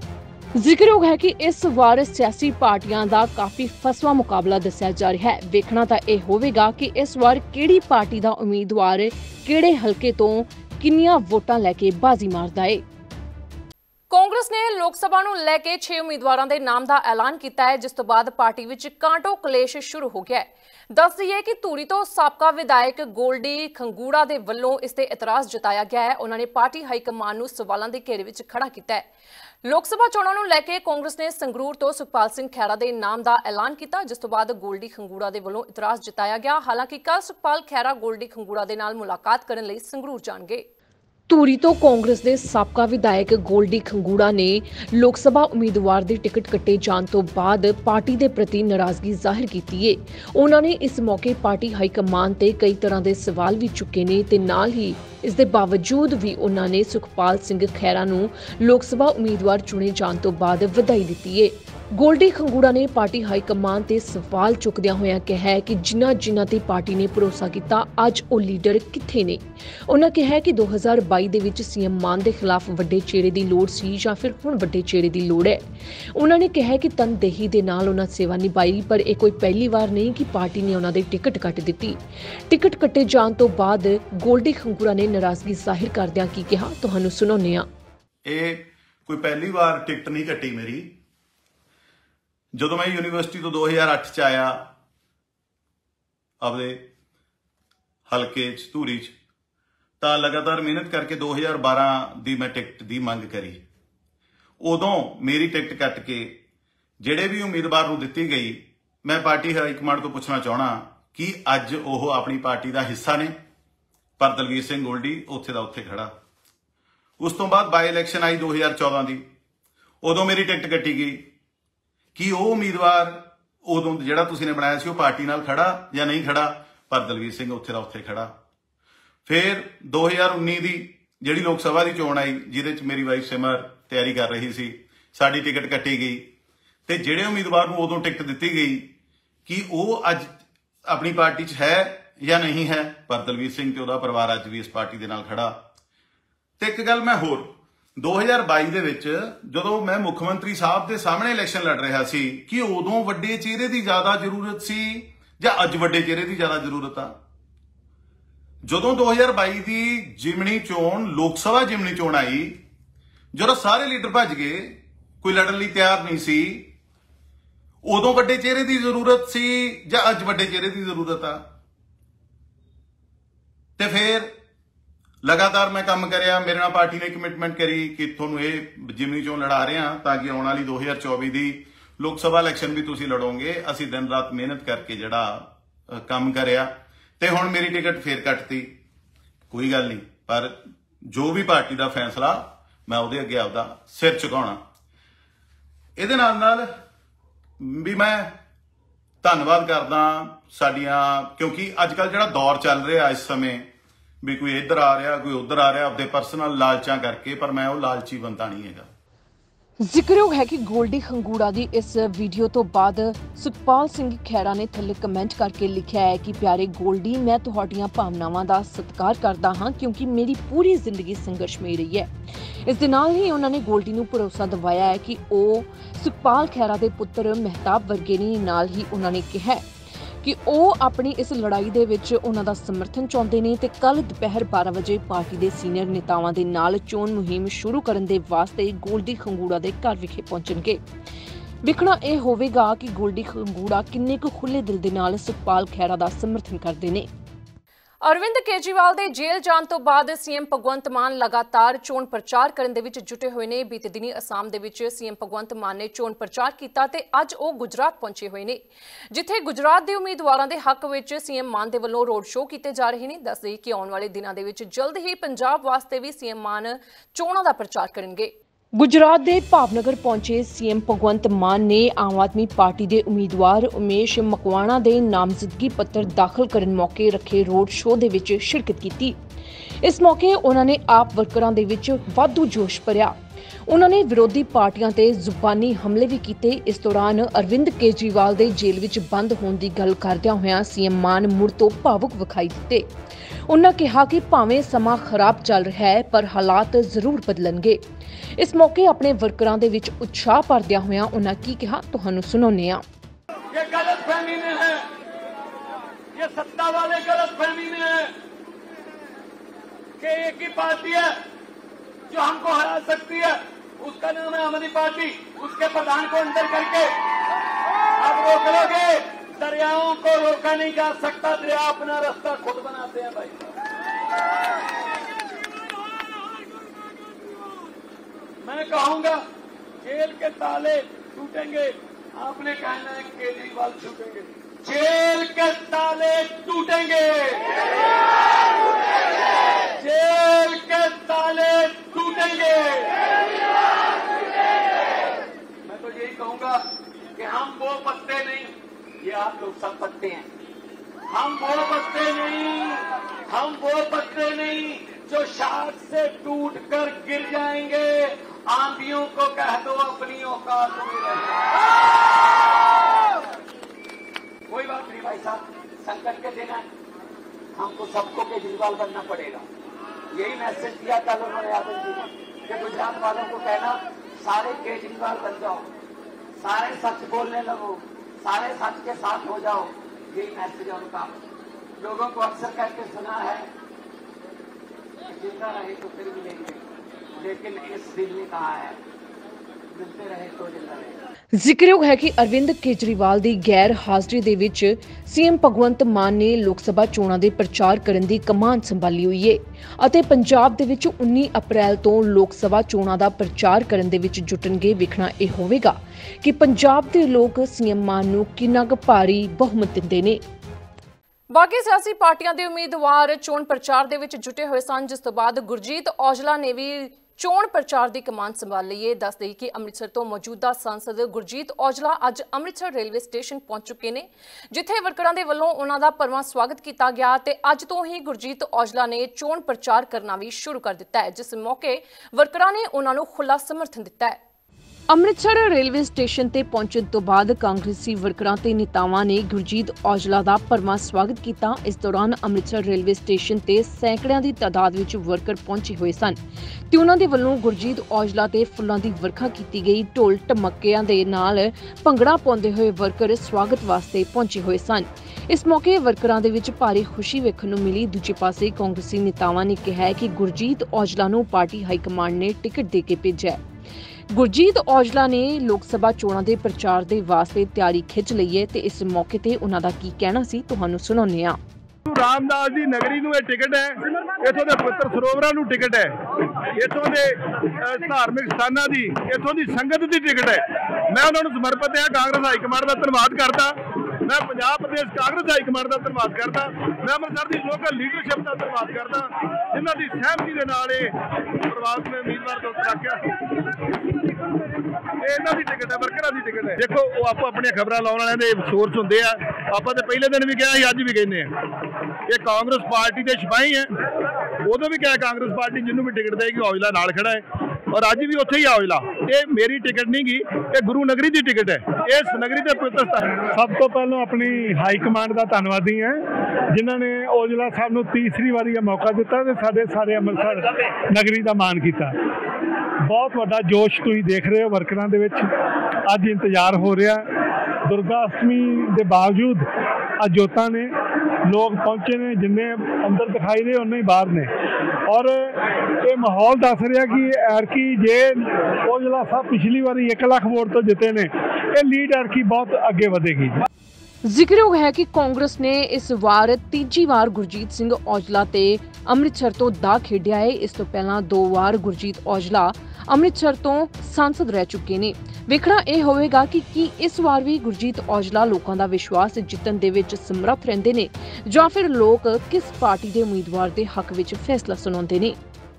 ਜ਼ਿਕਰਯੋਗ ਹੈ ਕਿ ਇਸ ਵਾਰ ਸਿਆਸੀ ਪਾਰਟੀਆਂ ਦਾ ਕਾਫੀ ਫਸਵਾ ਮੁਕਾਬਲਾ ਦੱਸਿਆ ਜਾ ਰਿਹਾ ਹੈ। ਵੇਖਣਾ ਤਾਂ ਇਹ ਹੋਵੇਗਾ ਕਿ ਇਸ ਵਾਰ ਕਿਹੜੀ ਪਾਰਟੀ ਦਾ ਉਮੀਦਵਾਰ ਕਿਹੜੇ ਹਲਕੇ ਤੋਂ ਕਿੰਨੀਆਂ ਵੋਟਾਂ ਲੈ ਕੇ ਬਾਜ਼ੀ ਮਾਰਦਾ ਹੈ। ਕਾਂਗਰਸ ਨੇ ਲੋਕ ਸਭਾ ਨੂੰ ਲੈ ਕੇ 6 ਉਮੀਦਵਾਰਾਂ ਦੇ ਨਾਮ ਦਾ ਐਲਾਨ ਕੀਤਾ ਹੈ, ਜਿਸ ਤੋਂ ਬਾਅਦ ਪਾਰਟੀ ਵਿੱਚ ਕਾਂਟੋ ਕਲੇਸ਼ ਸ਼ੁਰੂ ਹੋ ਗਿਆ ਹੈ। ਦੱਸ ਦਈਏ ਕਿ ਧੂਰੀ ਤੋਂ ਸਾਬਕਾ ਵਿਧਾਇਕ ਗੋਲਡੀ ਖੰਗੂੜਾ ਦੇ ਵੱਲੋਂ ਇਸ ਤੇ ਇਤਰਾਜ਼ ਜਤਾਇਆ ਗਿਆ ਹੈ। ਉਹਨਾਂ ਨੇ ਪਾਰਟੀ ਹਾਈਕਮਾਨ ਨੂੰ ਸਵਾਲਾਂ ਦੇ ਘੇਰੇ ਵਿੱਚ ਖੜਾ ਕੀਤਾ ਹੈ। ਲੋਕ ਸਭਾ ਚੋਣਾਂ ਨੂੰ ਲੈ ਕੇ ਕਾਂਗਰਸ ਨੇ ਸੰਗਰੂਰ ਤੋਂ ਸੁਖਪਾਲ ਸਿੰਘ ਖਹਿਰਾ ਦੇ ਨਾਮ ਦਾ ਐਲਾਨ ਕੀਤਾ, ਜਿਸ ਤੋਂ ਬਾਅਦ ਗੋਲਡੀ ਖੰਗੂੜਾ ਦੇ ਵੱਲੋਂ ਇਤਰਾਜ਼ ਜਤਾਇਆ ਗਿਆ। ਹਾਲਾਂਕਿ ਕੱਲ੍ਹ ਸੁਖਪਾਲ ਖਹਿਰਾ ਗੋਲਡੀ ਖੰਗੂੜਾ ਦੇ ਨਾਲ ਮੁਲਾਕਾਤ ਕਰਨ ਲਈ ਸੰਗਰੂਰ ਜਾਣਗੇ। ਧੂਰੀ ਤੋਂ ਕਾਂਗਰਸ ਦੇ ਸਾਬਕਾ ਵਿਧਾਇਕ ਗੋਲਡੀ ਖੰਗੂੜਾ ਨੇ ਲੋਕ ਸਭਾ ਉਮੀਦਵਾਰ ਦੀ ਟਿਕਟ ਕੱਟੇ ਜਾਣ ਤੋਂ ਬਾਅਦ ਪਾਰਟੀ ਦੇ ਪ੍ਰਤੀ ਨਾਰਾਜ਼ਗੀ ਜ਼ਾਹਿਰ ਕੀਤੀ ਹੈ। ਉਹਨਾਂ ਨੇ ਇਸ ਮੌਕੇ ਪਾਰਟੀ ਹਾਈਕਮਾਨ ਤੇ ਕਈ ਤਰ੍ਹਾਂ ਦੇ ਸਵਾਲ ਵੀ ਚੁੱਕੇ ਨੇ ਤੇ ਨਾਲ ਹੀ ਇਸ ਦੇ ਬਾਵਜੂਦ ਵੀ ਉਹਨਾਂ ਨੇ ਸੁਖਪਾਲ ਸਿੰਘ ਖਹਿਰਾ ਨੂੰ ਲੋਕ ਸਭਾ ਉਮੀਦਵਾਰ ਚੁਣੇ ਜਾਣ ਤੋਂ ਬਾਅਦ ਵਧਾਈ ਦਿੱਤੀ ਹੈ। ਗੋਲਡੀ ਖੰਗੂੜਾ ਨੇ ਪਾਰਟੀ ਹਾਈ ਕਮਾਨ ਤੇ ਸਵਾਲ ਚੁੱਕਦਿਆਂ ਹੋਇਆਂ ਕਿਹਾ ਕਿ ਜਿਨ੍ਹਾਂ ਤੇ ਪਾਰਟੀ ਨੇ ਭਰੋਸਾ ਕੀਤਾ ਅੱਜ ਉਹ ਲੀਡਰ ਕਿੱਥੇ ਨੇ। ਉਹਨਾਂ ਕਿਹਾ ਕਿ 2022 ਦੇ ਵਿੱਚ ਸੀਐਮ ਮਾਨ ਦੇ ਖਿਲਾਫ ਵੱਡੇ ਚਿਹਰੇ ਦੀ ਲੋੜ ਸੀ ਜਾਂ ਫਿਰ ਹੁਣ ਵੱਡੇ ਚਿਹਰੇ ਦੀ ਲੋੜ ਹੈ। ਉਹਨਾਂ ਨੇ ਕਿਹਾ ਕਿ ਤਨਦੇਹੀ ਦੇ ਨਾਲ ਉਹਨਾਂ ਸੇਵਾ ਨਿਭਾਈ, ਪਰ ਇਹ ਕੋਈ ਪਹਿਲੀ ਵਾਰ ਨਹੀਂ ਕਿ ਪਾਰਟੀ ਨੇ ਉਹਨਾਂ ਦੀ ਟਿਕਟ ਕੱਟ ਦਿੱਤੀ। ਟਿਕਟ ਕੱਟੇ ਜਾਣ ਤੋਂ ਬਾਅਦ ਗੋਲਡੀ ਖੰਗੂੜਾ ਨੇ ਨਾਰਾਜ਼ਗੀ ਜ਼ਾਹਿਰ ਕਰਦਿਆਂ ਕੀ ਕਿਹਾ, ਤੁਹਾਨੂੰ ਸੁਣਾਉਂਦੇ ਹਾਂ। ਇਹ ਕੋਈ ਪਹਿਲੀ ਵਾਰ ਟਿਕਟ ਨਹੀਂ ਕੱਟੀ ਮੇਰੀ। ਜਦੋਂ ਮੈਂ ਯੂਨੀਵਰਸਿਟੀ ਤੋਂ 2008 ਚ ਆਇਆ ਆਪਦੇ ਹਲਕੇ ਚ ਧੂਰੀ ਚ, ਤਾਂ ਲਗਾਤਾਰ ਮਿਹਨਤ ਕਰਕੇ 2012 ਦੀ ਮੈਂ ਟਿਕਟ ਦੀ ਮੰਗ ਕਰੀ। ਉਦੋਂ ਮੇਰੀ ਟਿਕਟ ਕੱਟ ਕੇ ਜਿਹੜੇ ਵੀ ਉਮੀਦਵਾਰ ਨੂੰ ਦਿੱਤੀ ਗਈ, ਮੈਂ ਪਾਰਟੀ ਹਾਈ ਕਮਾਂਡ ਤੋਂ ਪੁੱਛਣਾ ਚਾਹਣਾ ਕਿ ਅੱਜ ਉਹ ਆਪਣੀ ਪਾਰਟੀ ਦਾ ਹਿੱਸਾ ਨੇ। ਪਰ ਦਲਵੀਰ ਸਿੰਘ ਗੋਲਡੀ ਉੱਥੇ ਦਾ ਉੱਥੇ ਖੜਾ। ਉਸ ਤੋਂ ਬਾਅਦ ਬਾਈ ਇਲੈਕਸ਼ਨ ਆਈ 2014 ਦੀ, ਉਦੋਂ ਮੇਰੀ ਟਿਕਟ ਕੱਟੀ ਗਈ ਕਿ ਉਹ ਉਮੀਦਵਾਰ ਉਦੋਂ ਜਿਹੜਾ ਤੁਸੀਂ ਨੇ ਬਣਾਇਆ ਸੀ ਉਹ ਪਾਰਟੀ ਨਾਲ ਖੜਾ ਜਾਂ ਨਹੀਂ ਖੜਾ, ਪਰ ਦਲਵੀਰ ਸਿੰਘ ਉੱਥੇ ਦਾ ਉੱਥੇ ਖੜਾ। ਫਿਰ 2019 ਦੀ ਜਿਹੜੀ ਲੋਕ ਸਭਾ ਦੀ ਚੋਣ ਆਈ, ਜਿਹਦੇ ਚ ਮੇਰੀ ਵਾਈਫ ਸਿਮਰ ਤਿਆਰੀ ਕਰ ਰਹੀ ਸੀ, ਸਾਡੀ ਟਿਕਟ ਕੱਟੀ ਗਈ ਤੇ ਜਿਹੜੇ ਉਮੀਦਵਾਰ ਨੂੰ ਉਦੋਂ ਟਿਕਟ ਦਿੱਤੀ ਗਈ ਕਿ ਉਹ ਅੱਜ ਆਪਣੀ ਪਾਰਟੀ ਚ ਹੈ ਜਾਂ ਨਹੀਂ ਹੈ, ਪਰ ਦਲਵੀਰ ਸਿੰਘ ਤੇ ਉਹਦਾ ਪਰਿਵਾਰ ਅੱਜ ਵੀ ਇਸ ਪਾਰਟੀ ਦੇ ਨਾਲ ਖੜਾ। ਤੇ ਇੱਕ ਗੱਲ ਮੈਂ ਹੋਰ, 2022 ਦੇ ਵਿੱਚ ਜਦੋਂ ਮੈਂ ਮੁੱਖ ਮੰਤਰੀ ਸਾਹਿਬ ਦੇ ਸਾਹਮਣੇ ਇਲੈਕਸ਼ਨ ਲੜ ਰਿਹਾ ਸੀ ਕਿ ਉਦੋਂ ਵੱਡੇ ਚਿਹਰੇ ਦੀ ਜ਼ਿਆਦਾ ਜ਼ਰੂਰਤ ਸੀ ਜਾਂ ਅੱਜ ਵੱਡੇ ਚਿਹਰੇ ਦੀ ਜ਼ਿਆਦਾ ਜ਼ਰੂਰਤ ਆ। ਜਦੋਂ 2022 ਦੀ ਜਿਮਣੀ ਚੋਣ, ਲੋਕ ਸਭਾ ਜਿਮਣੀ ਚੋਣ ਆਈ, ਜਦੋਂ ਸਾਰੇ ਲੀਡਰ ਭੱਜ ਗਏ, ਕੋਈ ਲੜਨ ਲਈ ਤਿਆਰ ਨਹੀਂ ਸੀ, ਉਦੋਂ ਵੱਡੇ ਚਿਹਰੇ ਦੀ ਜ਼ਰੂਰਤ ਸੀ ਜਾਂ ਅੱਜ ਵੱਡੇ ਚਿਹਰੇ ਦੀ ਜ਼ਰੂਰਤ ਆ। ਤੇ ਫਿਰ ਲਗਾਤਾਰ ਮੈਂ ਕੰਮ ਕਰਿਆ। ਮੇਰੇ ਨਾਲ ਪਾਰਟੀ ਨੇ ਕਮਿਟਮੈਂਟ ਕਰੀ ਕਿ ਤੁਹਾਨੂੰ ਇਹ ਜਿਮਨੀ ਚੋਣ ਲੜਾ ਰਹੇ ਹਾਂ ਤਾਂ ਕਿ ਆਉਣ ਵਾਲੀ 2024 ਦੀ ਲੋਕ ਸਭਾ ਇਲੈਕਸ਼ਨ ਵੀ ਤੁਸੀਂ ਲੜੋਗੇ। ਅਸੀਂ ਦਿਨ ਰਾਤ ਮਿਹਨਤ ਕਰਕੇ ਜਿਹੜਾ ਕੰਮ ਕਰਿਆ ਤੇ ਹੁਣ ਮੇਰੀ ਟਿਕਟ ਫੇਰ ਕੱਟਤੀ। ਕੋਈ ਗੱਲ ਨਹੀਂ, ਪਰ ਜੋ ਵੀ ਪਾਰਟੀ ਦਾ ਫੈਸਲਾ, ਮੈਂ ਉਹਦੇ ਅੱਗੇ ਆਪਦਾ ਸਿਰ ਝੁਕਾਉਣਾ। ਇਹਦੇ ਨਾਲ ਨਾਲ ਵੀ ਮੈਂ ਧੰਨਵਾਦ ਕਰਦਾ ਸਾਡੀਆਂ, ਕਿਉਂਕਿ ਅੱਜ ਕੱਲ ਜਿਹੜਾ ਦੌਰ ਚੱਲ ਰਿਹਾ ਇਸ ਸਮੇਂ ਵੀ ਕੋਈ ਇੱਧਰ ਆ ਰਿਹਾ, ਕੋਈ ਉੱਧਰ ਆ ਰਿਹਾ ਆਪਦੇ ਪਰਸਨਲ ਲਾਲਚਾਂ ਕਰਕੇ, ਪਰ ਮੈਂ ਉਹ ਲਾਲਚੀ ਬੰਦਾ ਨਹੀਂ ਹੈਗਾ। ਜ਼ਿਕਰਯੋਗ ਹੈ ਕਿ ਗੋਲਡੀ ਖੰਗੂੜਾ ਦੀ ਇਸ ਵੀਡੀਓ ਤੋਂ ਬਾਅਦ ਸੁਖਪਾਲ ਸਿੰਘ ਖਹਿਰਾ ਨੇ ਥੱਲੇ ਕਮੈਂਟ ਕਰਕੇ ਲਿਖਿਆ ਹੈ ਕਿ ਪਿਆਰੇ ਗੋਲਡੀ, ਮੈਂ ਤੁਹਾਡੀਆਂ ਭਾਵਨਾਵਾਂ ਦਾ ਸਤਿਕਾਰ ਕਰਦਾ ਹਾਂ ਕਿਉਂਕਿ ਮੇਰੀ ਪੂਰੀ ਜ਼ਿੰਦਗੀ ਸੰਘਰਸ਼ਮਈ ਰਹੀ ਹੈ। ਇਸ ਦੇ ਨਾਲ ਹੀ ਉਹਨਾਂ ਨੇ ਗੋਲਡੀ ਨੂੰ ਭਰੋਸਾ ਦਿਵਾਇਆ ਹੈ ਕਿ ਉਹ ਸੁਖਪਾਲ ਖਹਿਰਾ ਦੇ ਪੁੱਤਰ ਮਹਿਤਾਬ ਵਰਗੇ ਨੇ। ਨਾਲ ਹੀ ਉਹਨਾਂ ਨੇ ਕਿਹਾ ਕਿ ਉਹ ਆਪਣੀ ਇਸ ਲੜਾਈ ਦੇ ਵਿੱਚ ਉਹਨਾਂ ਦਾ ਸਮਰਥਨ ਚਾਹੁੰਦੇ ਨੇ ਤੇ ਕੱਲ ਦੁਪਹਿਰ 12 ਵਜੇ ਪਾਰਟੀ ਦੇ ਸੀਨੀਅਰ ਨੇਤਾਵਾਂ ਦੇ ਨਾਲ ਚੋਣ ਮੁਹਿੰਮ ਸ਼ੁਰੂ ਕਰਨ ਦੇ ਵਾਸਤੇ ਗੋਲਡੀ ਖੰਗੂੜਾ ਦੇ ਘਰ ਵਿਖੇ ਪਹੁੰਚਣਗੇ। ਵੇਖਣਾ ਇਹ ਹੋਵੇਗਾ ਕਿ ਗੋਲਡੀ ਖੰਗੂੜਾ ਕਿੰਨੇ ਕੁ ਖੁੱਲੇ ਦਿਲ ਦੇ ਨਾਲ ਸੁਖਪਾਲ ਖਹਿਰਾ ਦਾ ਸਮਰਥਨ ਕਰਦੇ ਨੇ। ਅਰਵਿੰਦ ਕੇਜਰੀਵਾਲ ਦੇ ਜੇਲ੍ਹ ਜਾਣ ਤੋਂ ਬਾਅਦ ਸੀਐਮ ਭਗਵੰਤ ਮਾਨ ਲਗਾਤਾਰ ਚੋਣ ਪ੍ਰਚਾਰ ਕਰਨ ਦੇ ਵਿੱਚ ਜੁਟੇ ਹੋਏ ਨੇ। ਬੀਤੇ ਦਿਨੀ ਅਸਾਮ ਦੇ ਵਿੱਚ ਸੀਐਮ ਭਗਵੰਤ ਮਾਨ ਨੇ ਚੋਣ ਪ੍ਰਚਾਰ ਕੀਤਾ ਤੇ ਅੱਜ ਉਹ ਗੁਜਰਾਤ ਪਹੁੰਚੇ ਹੋਏ ਨੇ, ਜਿੱਥੇ ਗੁਜਰਾਤ ਦੇ ਉਮੀਦਵਾਰਾਂ ਦੇ ਹੱਕ ਵਿੱਚ ਸੀਐਮ ਮਾਨ ਦੇ ਵੱਲੋਂ ਰੋਡ ਸ਼ੋਅ ਕੀਤੇ ਜਾ ਰਹੇ ਨੇ। ਦੱਸ ਦੇਈਏ ਕਿ ਆਉਣ ਵਾਲੇ ਦਿਨਾਂ ਦੇ ਵਿੱਚ ਜਲਦ ਹੀ ਪੰਜਾਬ ਵਾਸਤੇ ਵੀ ਸੀਐਮ ਮਾਨ ਚੋਣਾਂ ਦਾ ਪ੍ਰਚਾਰ ਕਰਨਗੇ। ਗੁਜਰਾਤ ਦੇ ਭਾਵਨਗਰ ਪਹੁੰਚੇ ਸੀਐਮ ਭਗਵੰਤ ਮਾਨ ਨੇ ਆਮ ਆਦਮੀ ਪਾਰਟੀ ਦੇ ਉਮੀਦਵਾਰ ਉਮੇਸ਼ ਮਕਵਾਣਾ ਦੇ ਨਾਮਜ਼ਦਗੀ ਪੱਤਰ ਦਾਖਲ ਕਰਨ ਮੌਕੇ ਰੱਖੇ ਰੋਡ ਸ਼ੋਅ ਦੇ ਵਿੱਚ ਸ਼ਿਰਕਤ ਕੀਤੀ। ਇਸ ਮੌਕੇ ਉਹਨਾਂ ਨੇ ਆਪ ਵਰਕਰਾਂ ਦੇ ਵਿੱਚ ਵਾਧੂ ਜੋਸ਼ ਭਰਿਆ। ਉਹਨਾਂ ਨੇ ਵਿਰੋਧੀ ਪਾਰਟੀਆਂ ਤੇ ਜ਼ੁਬਾਨੀ ਹਮਲੇ ਵੀ ਕੀਤੇ। ਇਸ ਦੌਰਾਨ ਅਰਵਿੰਦ ਕੇਜਰੀਵਾਲ ਦੇ ਜੇਲ੍ਹ ਵਿੱਚ ਬੰਦ ਹੋਣ ਦੀ ਗੱਲ ਕਰਦਿਆਂ ਹੋਇਆਂ ਸੀਐਮ ਮਾਨ ਮੁੜ ਤੋਂ ਭਾਵੁਕ ਵਿਖਾਈ ਦਿੱਤੇ। ਉਹਨਾਂ ਕਿਹਾ ਕਿ ਭਾਵੇਂ ਸਮਾਂ ਖਰਾਬ ਚੱਲ ਰਿਹਾ ਹੈ ਪਰ ਹਾਲਾਤ ਜ਼ਰੂਰ ਬਦਲਣਗੇ। ਇਸ ਮੌਕੇ ਆਪਣੇ ਵਰਕਰਾਂ ਦੇ ਵਿੱਚ ਉਤਸ਼ਾਹ ਭਰਦਿਆਂ ਹੋਇਆਂ ਉਹਨਾਂ ਕੀ ਕਿਹਾ, ਤੁਹਾਨੂੰ ਸੁਣਾਉਂਦੇ ਹਾਂ। ये गलतफहमी में है, ये सत्ता वाले गलतफहमी में है कि एक ही पार्टी है जो हमको हरा सकती है, उसका नाम है आम आदमी पार्टी। उसके प्रधान को अंदर करके आप रोक लोगे। दरियाओं को रोका नहीं जा सकता, दरिया अपना रास्ता खुद बनाते हैं भाई। मैं कहूंगा जेल के ताले टूटेंगे, आपने कहना है केजरीवाल छूटेंगे। जेल के ताले टूटेंगे, जेल के ताले टूटेंगे। मैं तो यही कहूंगा कि हम वो पत्ते नहीं, ये आप लोग सब पत्ते हैं। हम वो पत्ते नहीं, हम वो पत्ते नहीं जो शाख से टूटकर गिर जाएंगे। आंधियों को कह दो अपनी औकात में रहे। कोई बात नहीं भाई साहब, संकट के दिन है, हमको सबको केजरीवाल बनना पड़ेगा। यही मैसेज दिया कल उन्होंने यादव जी ने कि गुजरात वालों को कहना सारे केजरीवाल बन जाओ, सारे सच बोलने लगो, सारे सच के साथ हो जाओ। यही मैसेज है उनका। लोगों को अक्सर कहते सुना है जिंदा रहे तो फिर मिलेंगे, लेकिन इस दिल ने कहा है मिलते रहे तो जिंदा रहे। ਜ਼ਿਕਰਯੋਗ ਹੈ ਕਿ ਅਰਵਿੰਦ ਕੇਜਰੀਵਾਲ ਦੀ ਗੈਰ ਹਾਜ਼ਰੀ ਦੇ ਵਿੱਚ ਸੀਐਮ ਭਗਵੰਤ ਮਾਨ ਨੇ ਲੋਕ ਸਭਾ ਚੋਣਾਂ ਦੇ ਪ੍ਰਚਾਰ ਕਰਨ ਦੀ ਕਮਾਨ ਸੰਭਾਲੀ ਹੋਈ ਹੈ ਅਤੇ ਪੰਜਾਬ ਦੇ ਵਿੱਚ 19 ਅਪ੍ਰੈਲ ਤੋਂ ਲੋਕ ਸਭਾ ਚੋਣਾਂ ਦਾ ਪ੍ਰਚਾਰ ਕਰਨ ਦੇ ਵਿੱਚ ਜੁਟਣਗੇ। ਵੇਖਣਾ ਇਹ ਹੋਵੇਗਾ ਕਿ ਪੰਜਾਬ ਦੇ ਲੋਕ ਸੀਐਮ ਮਾਨ ਨੂੰ ਕਿੰਨਾ ਕੁ ਭਾਰੀ ਬਹੁਮਤ ਦਿੰਦੇ ਨੇ। ਬਾਕੀ ਸਿਆਸੀ ਪਾਰਟੀਆਂ ਦੇ ਉਮੀਦਵਾਰ ਚੋਣ ਪ੍ਰਚਾਰ ਦੇ ਵਿੱਚ ਜੁਟੇ ਹੋਏ ਸਨ, ਜਿਸ ਤੋਂ ਬਾਅਦ ਗੁਰਜੀਤ ਔਜਲਾ ਨੇ ਵੀ ਚੋਣ ਪ੍ਰਚਾਰ ਦੀ ਕਮਾਨ ਸੰਭਾਲ ਲਈ ਹੈ। ਦੱਸ ਦੇਈਏ ਕਿ ਅੰਮ੍ਰਿਤਸਰ ਤੋਂ ਮੌਜੂਦਾ ਸਾਂਸਦ ਗੁਰਜੀਤ ਔਜਲਾ ਅੱਜ ਅੰਮ੍ਰਿਤਸਰ ਰੇਲਵੇ ਸਟੇਸ਼ਨ ਪਹੁੰਚ ਚੁੱਕੇ ਨੇ, ਜਿੱਥੇ ਵਰਕਰਾਂ ਦੇ ਵੱਲੋਂ ਉਹਨਾਂ ਦਾ ਭਰਵਾਂ ਸਵਾਗਤ ਕੀਤਾ ਗਿਆ ਤੇ ਅੱਜ ਤੋਂ ਹੀ ਗੁਰਜੀਤ ਔਜਲਾ ਨੇ ਚੋਣ ਪ੍ਰਚਾਰ ਕਰਨਾ ਵੀ ਸ਼ੁਰੂ ਕਰ ਦਿੱਤਾ ਹੈ, ਜਿਸ ਮੌਕੇ ਵਰਕਰਾਂ ਨੇ ਉਹਨਾਂ ਨੂੰ ਖੁੱਲ੍ਹਾ ਸਮਰਥਨ ਦਿੱਤਾ ਹੈ। ਅੰਮ੍ਰਿਤਸਰ ਰੇਲਵੇ ਸਟੇਸ਼ਨ ਤੇ ਪਹੁੰਚਣ ਤੋਂ ਬਾਅਦ ਕਾਂਗਰਸੀ ਵਰਕਰਾਂ ਤੇ ਨੇਤਾਵਾਂ ਨੇ ਗੁਰਜੀਤ ਔਜਲਾ ਦਾ ਭਰਵਾਂ ਸਵਾਗਤ ਕੀਤਾ। ਇਸ ਦੌਰਾਨ ਅੰਮ੍ਰਿਤਸਰ ਰੇਲਵੇ ਸਟੇਸ਼ਨ ਤੇ ਸੈਂਕੜਿਆਂ ਦੀ ਤਾਦਾਦ ਵਿੱਚ ਵਰਕਰ ਪਹੁੰਚੇ ਹੋਏ ਸਨ ਤੇ ਉਹਨਾਂ ਦੇ ਵੱਲੋਂ ਗੁਰਜੀਤ ਔਜਲਾ ਤੇ ਫੁੱਲਾਂ ਦੀ ਵਰਖਾ ਕੀਤੀ ਗਈ। ਢੋਲ ਢਮੱਕਿਆਂ ਦੇ ਨਾਲ ਭੰਗੜਾ ਪਾਉਂਦੇ ਹੋਏ ਵਰਕਰ ਸਵਾਗਤ ਵਾਸਤੇ ਪਹੁੰਚੇ ਹੋਏ ਸਨ। ਇਸ ਮੌਕੇ ਵਰਕਰਾਂ ਦੇ ਵਿੱਚ ਭਾਰੀ ਖੁਸ਼ੀ ਵੇਖਣ ਨੂੰ ਮਿਲੀ। ਦੂਜੇ ਪਾਸੇ ਕਾਂਗਰਸੀ ਨੇਤਾਵਾਂ ਨੇ ਕਿਹਾ ਹੈ ਕਿ ਗੁਰਜੀਤ ਔਜਲਾ ਨੂੰ ਪਾਰਟੀ ਹਾਈ ਕਮਾਂਡ ਨੇ ਟਿਕਟ ਦੇ ਕੇ ਭੇਜਿਆ। ਗੁਰਜੀਤ ਔਜਲਾ ਨੇ ਲੋਕ ਸਭਾ ਚੋਣਾਂ ਦੇ ਪ੍ਰਚਾਰ ਦੇ ਵਾਸਤੇ ਤਿਆਰੀ ਖਿੱਚ ਲਈ ਹੈ ਤੇ ਇਸ ਮੌਕੇ ਤੇ ਉਹਨਾਂ ਦਾ ਕੀ ਕਹਿਣਾ ਸੀ ਤੁਹਾਨੂੰ ਸੁਣਾਉਂਦੇ ਹਾਂ। ਰਾਮਦਾਸ ਦੀ ਨਗਰੀ ਨੂੰ ਇਹ ਟਿਕਟ ਹੈ, ਇੱਥੋਂ ਦੇ ਪਵਿੱਤਰ ਸਰੋਵਰਾਂ ਨੂੰ ਟਿਕਟ ਹੈ, ਇੱਥੋਂ ਦੇ ਧਾਰਮਿਕ ਸਥਾਨਾਂ ਦੀ, ਇੱਥੋਂ ਦੀ ਸੰਗਤ ਦੀ ਟਿਕਟ ਹੈ। ਮੈਂ ਉਹਨਾਂ ਨੂੰ ਸਮਰਪਿਤ ਹਾਂ। ਕਾਂਗਰਸ ਹਾਈ ਕਮਾਂਡ ਦਾ ਧੰਨਵਾਦ ਕਰਦਾ, ਮੈਂ ਪੰਜਾਬ ਪ੍ਰਦੇਸ਼ ਕਾਂਗਰਸ ਹਾਈ ਕਮਾਂਡ ਦਾ ਧੰਨਵਾਦ ਕਰਦਾ, ਮੈਂ ਅੰਮ੍ਰਿਤਸਰ ਦੀ ਲੋਕਲ ਲੀਡਰਸ਼ਿਪ ਦਾ ਧੰਨਵਾਦ ਕਰਦਾ, ਜਿਨ੍ਹਾਂ ਦੀ ਸਹਿਮਤੀ ਦੇ ਨਾਲ ਇਹ ਪ੍ਰਵਾਸ ਨੇ ਉਮੀਦਵਾਰ ਤੋਂ ਰੱਖਿਆ। ਇਹਨਾਂ ਦੀ ਟਿਕਟ ਹੈ, ਵਰਕਰਾਂ ਦੀ ਟਿਕਟ ਹੈ। ਦੇਖੋ ਉਹ ਆਪੋ ਆਪਣੀਆਂ ਖਬਰਾਂ ਲਾਉਣ ਵਾਲਿਆਂ ਦੇ ਸੋਰਸ ਹੁੰਦੇ ਆ। ਆਪਾਂ ਤੇ ਪਹਿਲੇ ਦਿਨ ਵੀ ਕਿਹਾ ਸੀ, ਅੱਜ ਵੀ ਕਹਿੰਦੇ ਆ, ਇਹ ਕਾਂਗਰਸ ਪਾਰਟੀ ਦੇ ਸਿਪਾਹੀ ਹੈ। ਉਦੋਂ ਵੀ ਕਿਹਾ ਕਾਂਗਰਸ ਪਾਰਟੀ ਜਿਹਨੂੰ ਵੀ ਟਿਕਟ ਦੇਗੀ ਔਜਲਾ ਨਾਲ ਖੜਾ ਹੈ, ਔਰ ਅੱਜ ਵੀ ਉੱਥੇ ਹੀ ਆ ਔਜਲਾ। ਇਹ ਮੇਰੀ ਟਿਕਟ ਨਹੀਂ ਗੀ, ਇਹ ਗੁਰੂ ਨਗਰੀ ਦੀ ਟਿਕਟ ਹੈ। ਇਸ ਨਗਰੀ ਦੇ ਪਵਿੱਤਰ ਸਥਾਨ। ਸਭ ਤੋਂ ਪਹਿਲਾਂ ਆਪਣੀ ਹਾਈ ਕਮਾਂਡ ਦਾ ਧੰਨਵਾਦੀ ਹੈ, ਜਿਨ੍ਹਾਂ ਨੇ ਔਜਲਾ ਸਾਹਿਬ ਨੂੰ ਤੀਸਰੀ ਵਾਰੀ ਇਹ ਮੌਕਾ ਦਿੱਤਾ ਤੇ ਸਾਡੇ ਸਾਰੇ ਅੰਮ੍ਰਿਤਸਰ ਨਗਰੀ ਦਾ ਮਾਣ ਕੀਤਾ। ਬਹੁਤ ਵੱਡਾ ਜੋਸ਼ ਤੁਸੀਂ ਦੇਖ ਰਹੇ ਹੋ ਵਰਕਰਾਂ ਦੇ ਵਿੱਚ। ਅੱਜ ਇੰਤਜ਼ਾਰ ਹੋ ਰਿਹਾ। ਦੁਰਗਾ ਅਸ਼ਟਮੀ ਦੇ ਬਾਵਜੂਦ ਅੱਜ ਜੋਤਾਂ ਨੇ, ਲੋਕ ਪਹੁੰਚੇ ਨੇ, ਜਿੰਨੇ ਅੰਦਰ ਦਿਖਾਈ ਦੇ ਉਨੇ ਹੀ ਬਾਹਰ ਨੇ, ਔਰ ਇਹ ਮਾਹੌਲ ਦੱਸ ਰਿਹਾ ਕਿ ਐਰਕੀ ਜੇ ਔਜਲਾ ਸਾਹਿਬ ਪਿਛਲੀ ਵਾਰੀ 1 ਲੱਖ ਵੋਟ ਤੋਂ ਜਿੱਤੇ ਨੇ, ਇਹ ਲੀਡ ਐਰਕੀ ਬਹੁਤ ਅੱਗੇ ਵਧੇਗੀ। ਜ਼ਿਕਰਯੋਗ ਹੈ ਕਿ ਕਾਂਗਰਸ ਨੇ ਇਸ ਵਾਰ ਤੀਜੀ ਵਾਰ ਗੁਰਜੀਤ ਸਿੰਘ ਔਜਲਾ ਤੇ ਅੰਮ੍ਰਿਤਸਰ ਤੋਂ ਦਾ ਖੇਡਿਆ ਹੈ। ਇਸ ਤੋਂ ਪਹਿਲਾਂ 2 ਵਾਰ ਗੁਰਜੀਤ ਔਜਲਾ ਅੰਮ੍ਰਿਤਸਰ ਤੋਂ ਸਾਂਸਦ ਰਹਿ ਚੁੱਕੇ ਨੇ। ਵੇਖਣਾ ਇਹ ਹੋਵੇਗਾ ਕਿ ਕੀ ਇਸ ਵਾਰ ਵੀ ਗੁਰਜੀਤ ਔਜਲਾ ਲੋਕਾਂ ਦਾ ਵਿਸ਼ਵਾਸ ਜਿੱਤਣ ਦੇ ਵਿੱਚ ਸਮਰੱਥ ਰਹਿੰਦੇ ਨੇ ਜਾਂ ਫਿਰ ਲੋਕ ਕਿਸ ਪਾਰਟੀ ਦੇ ਉਮੀਦਵਾਰ ਦੇ ਹੱਕ ਵਿੱਚ ਫੈਸਲਾ ਸੁਣਾਉਂਦੇ ਨੇ।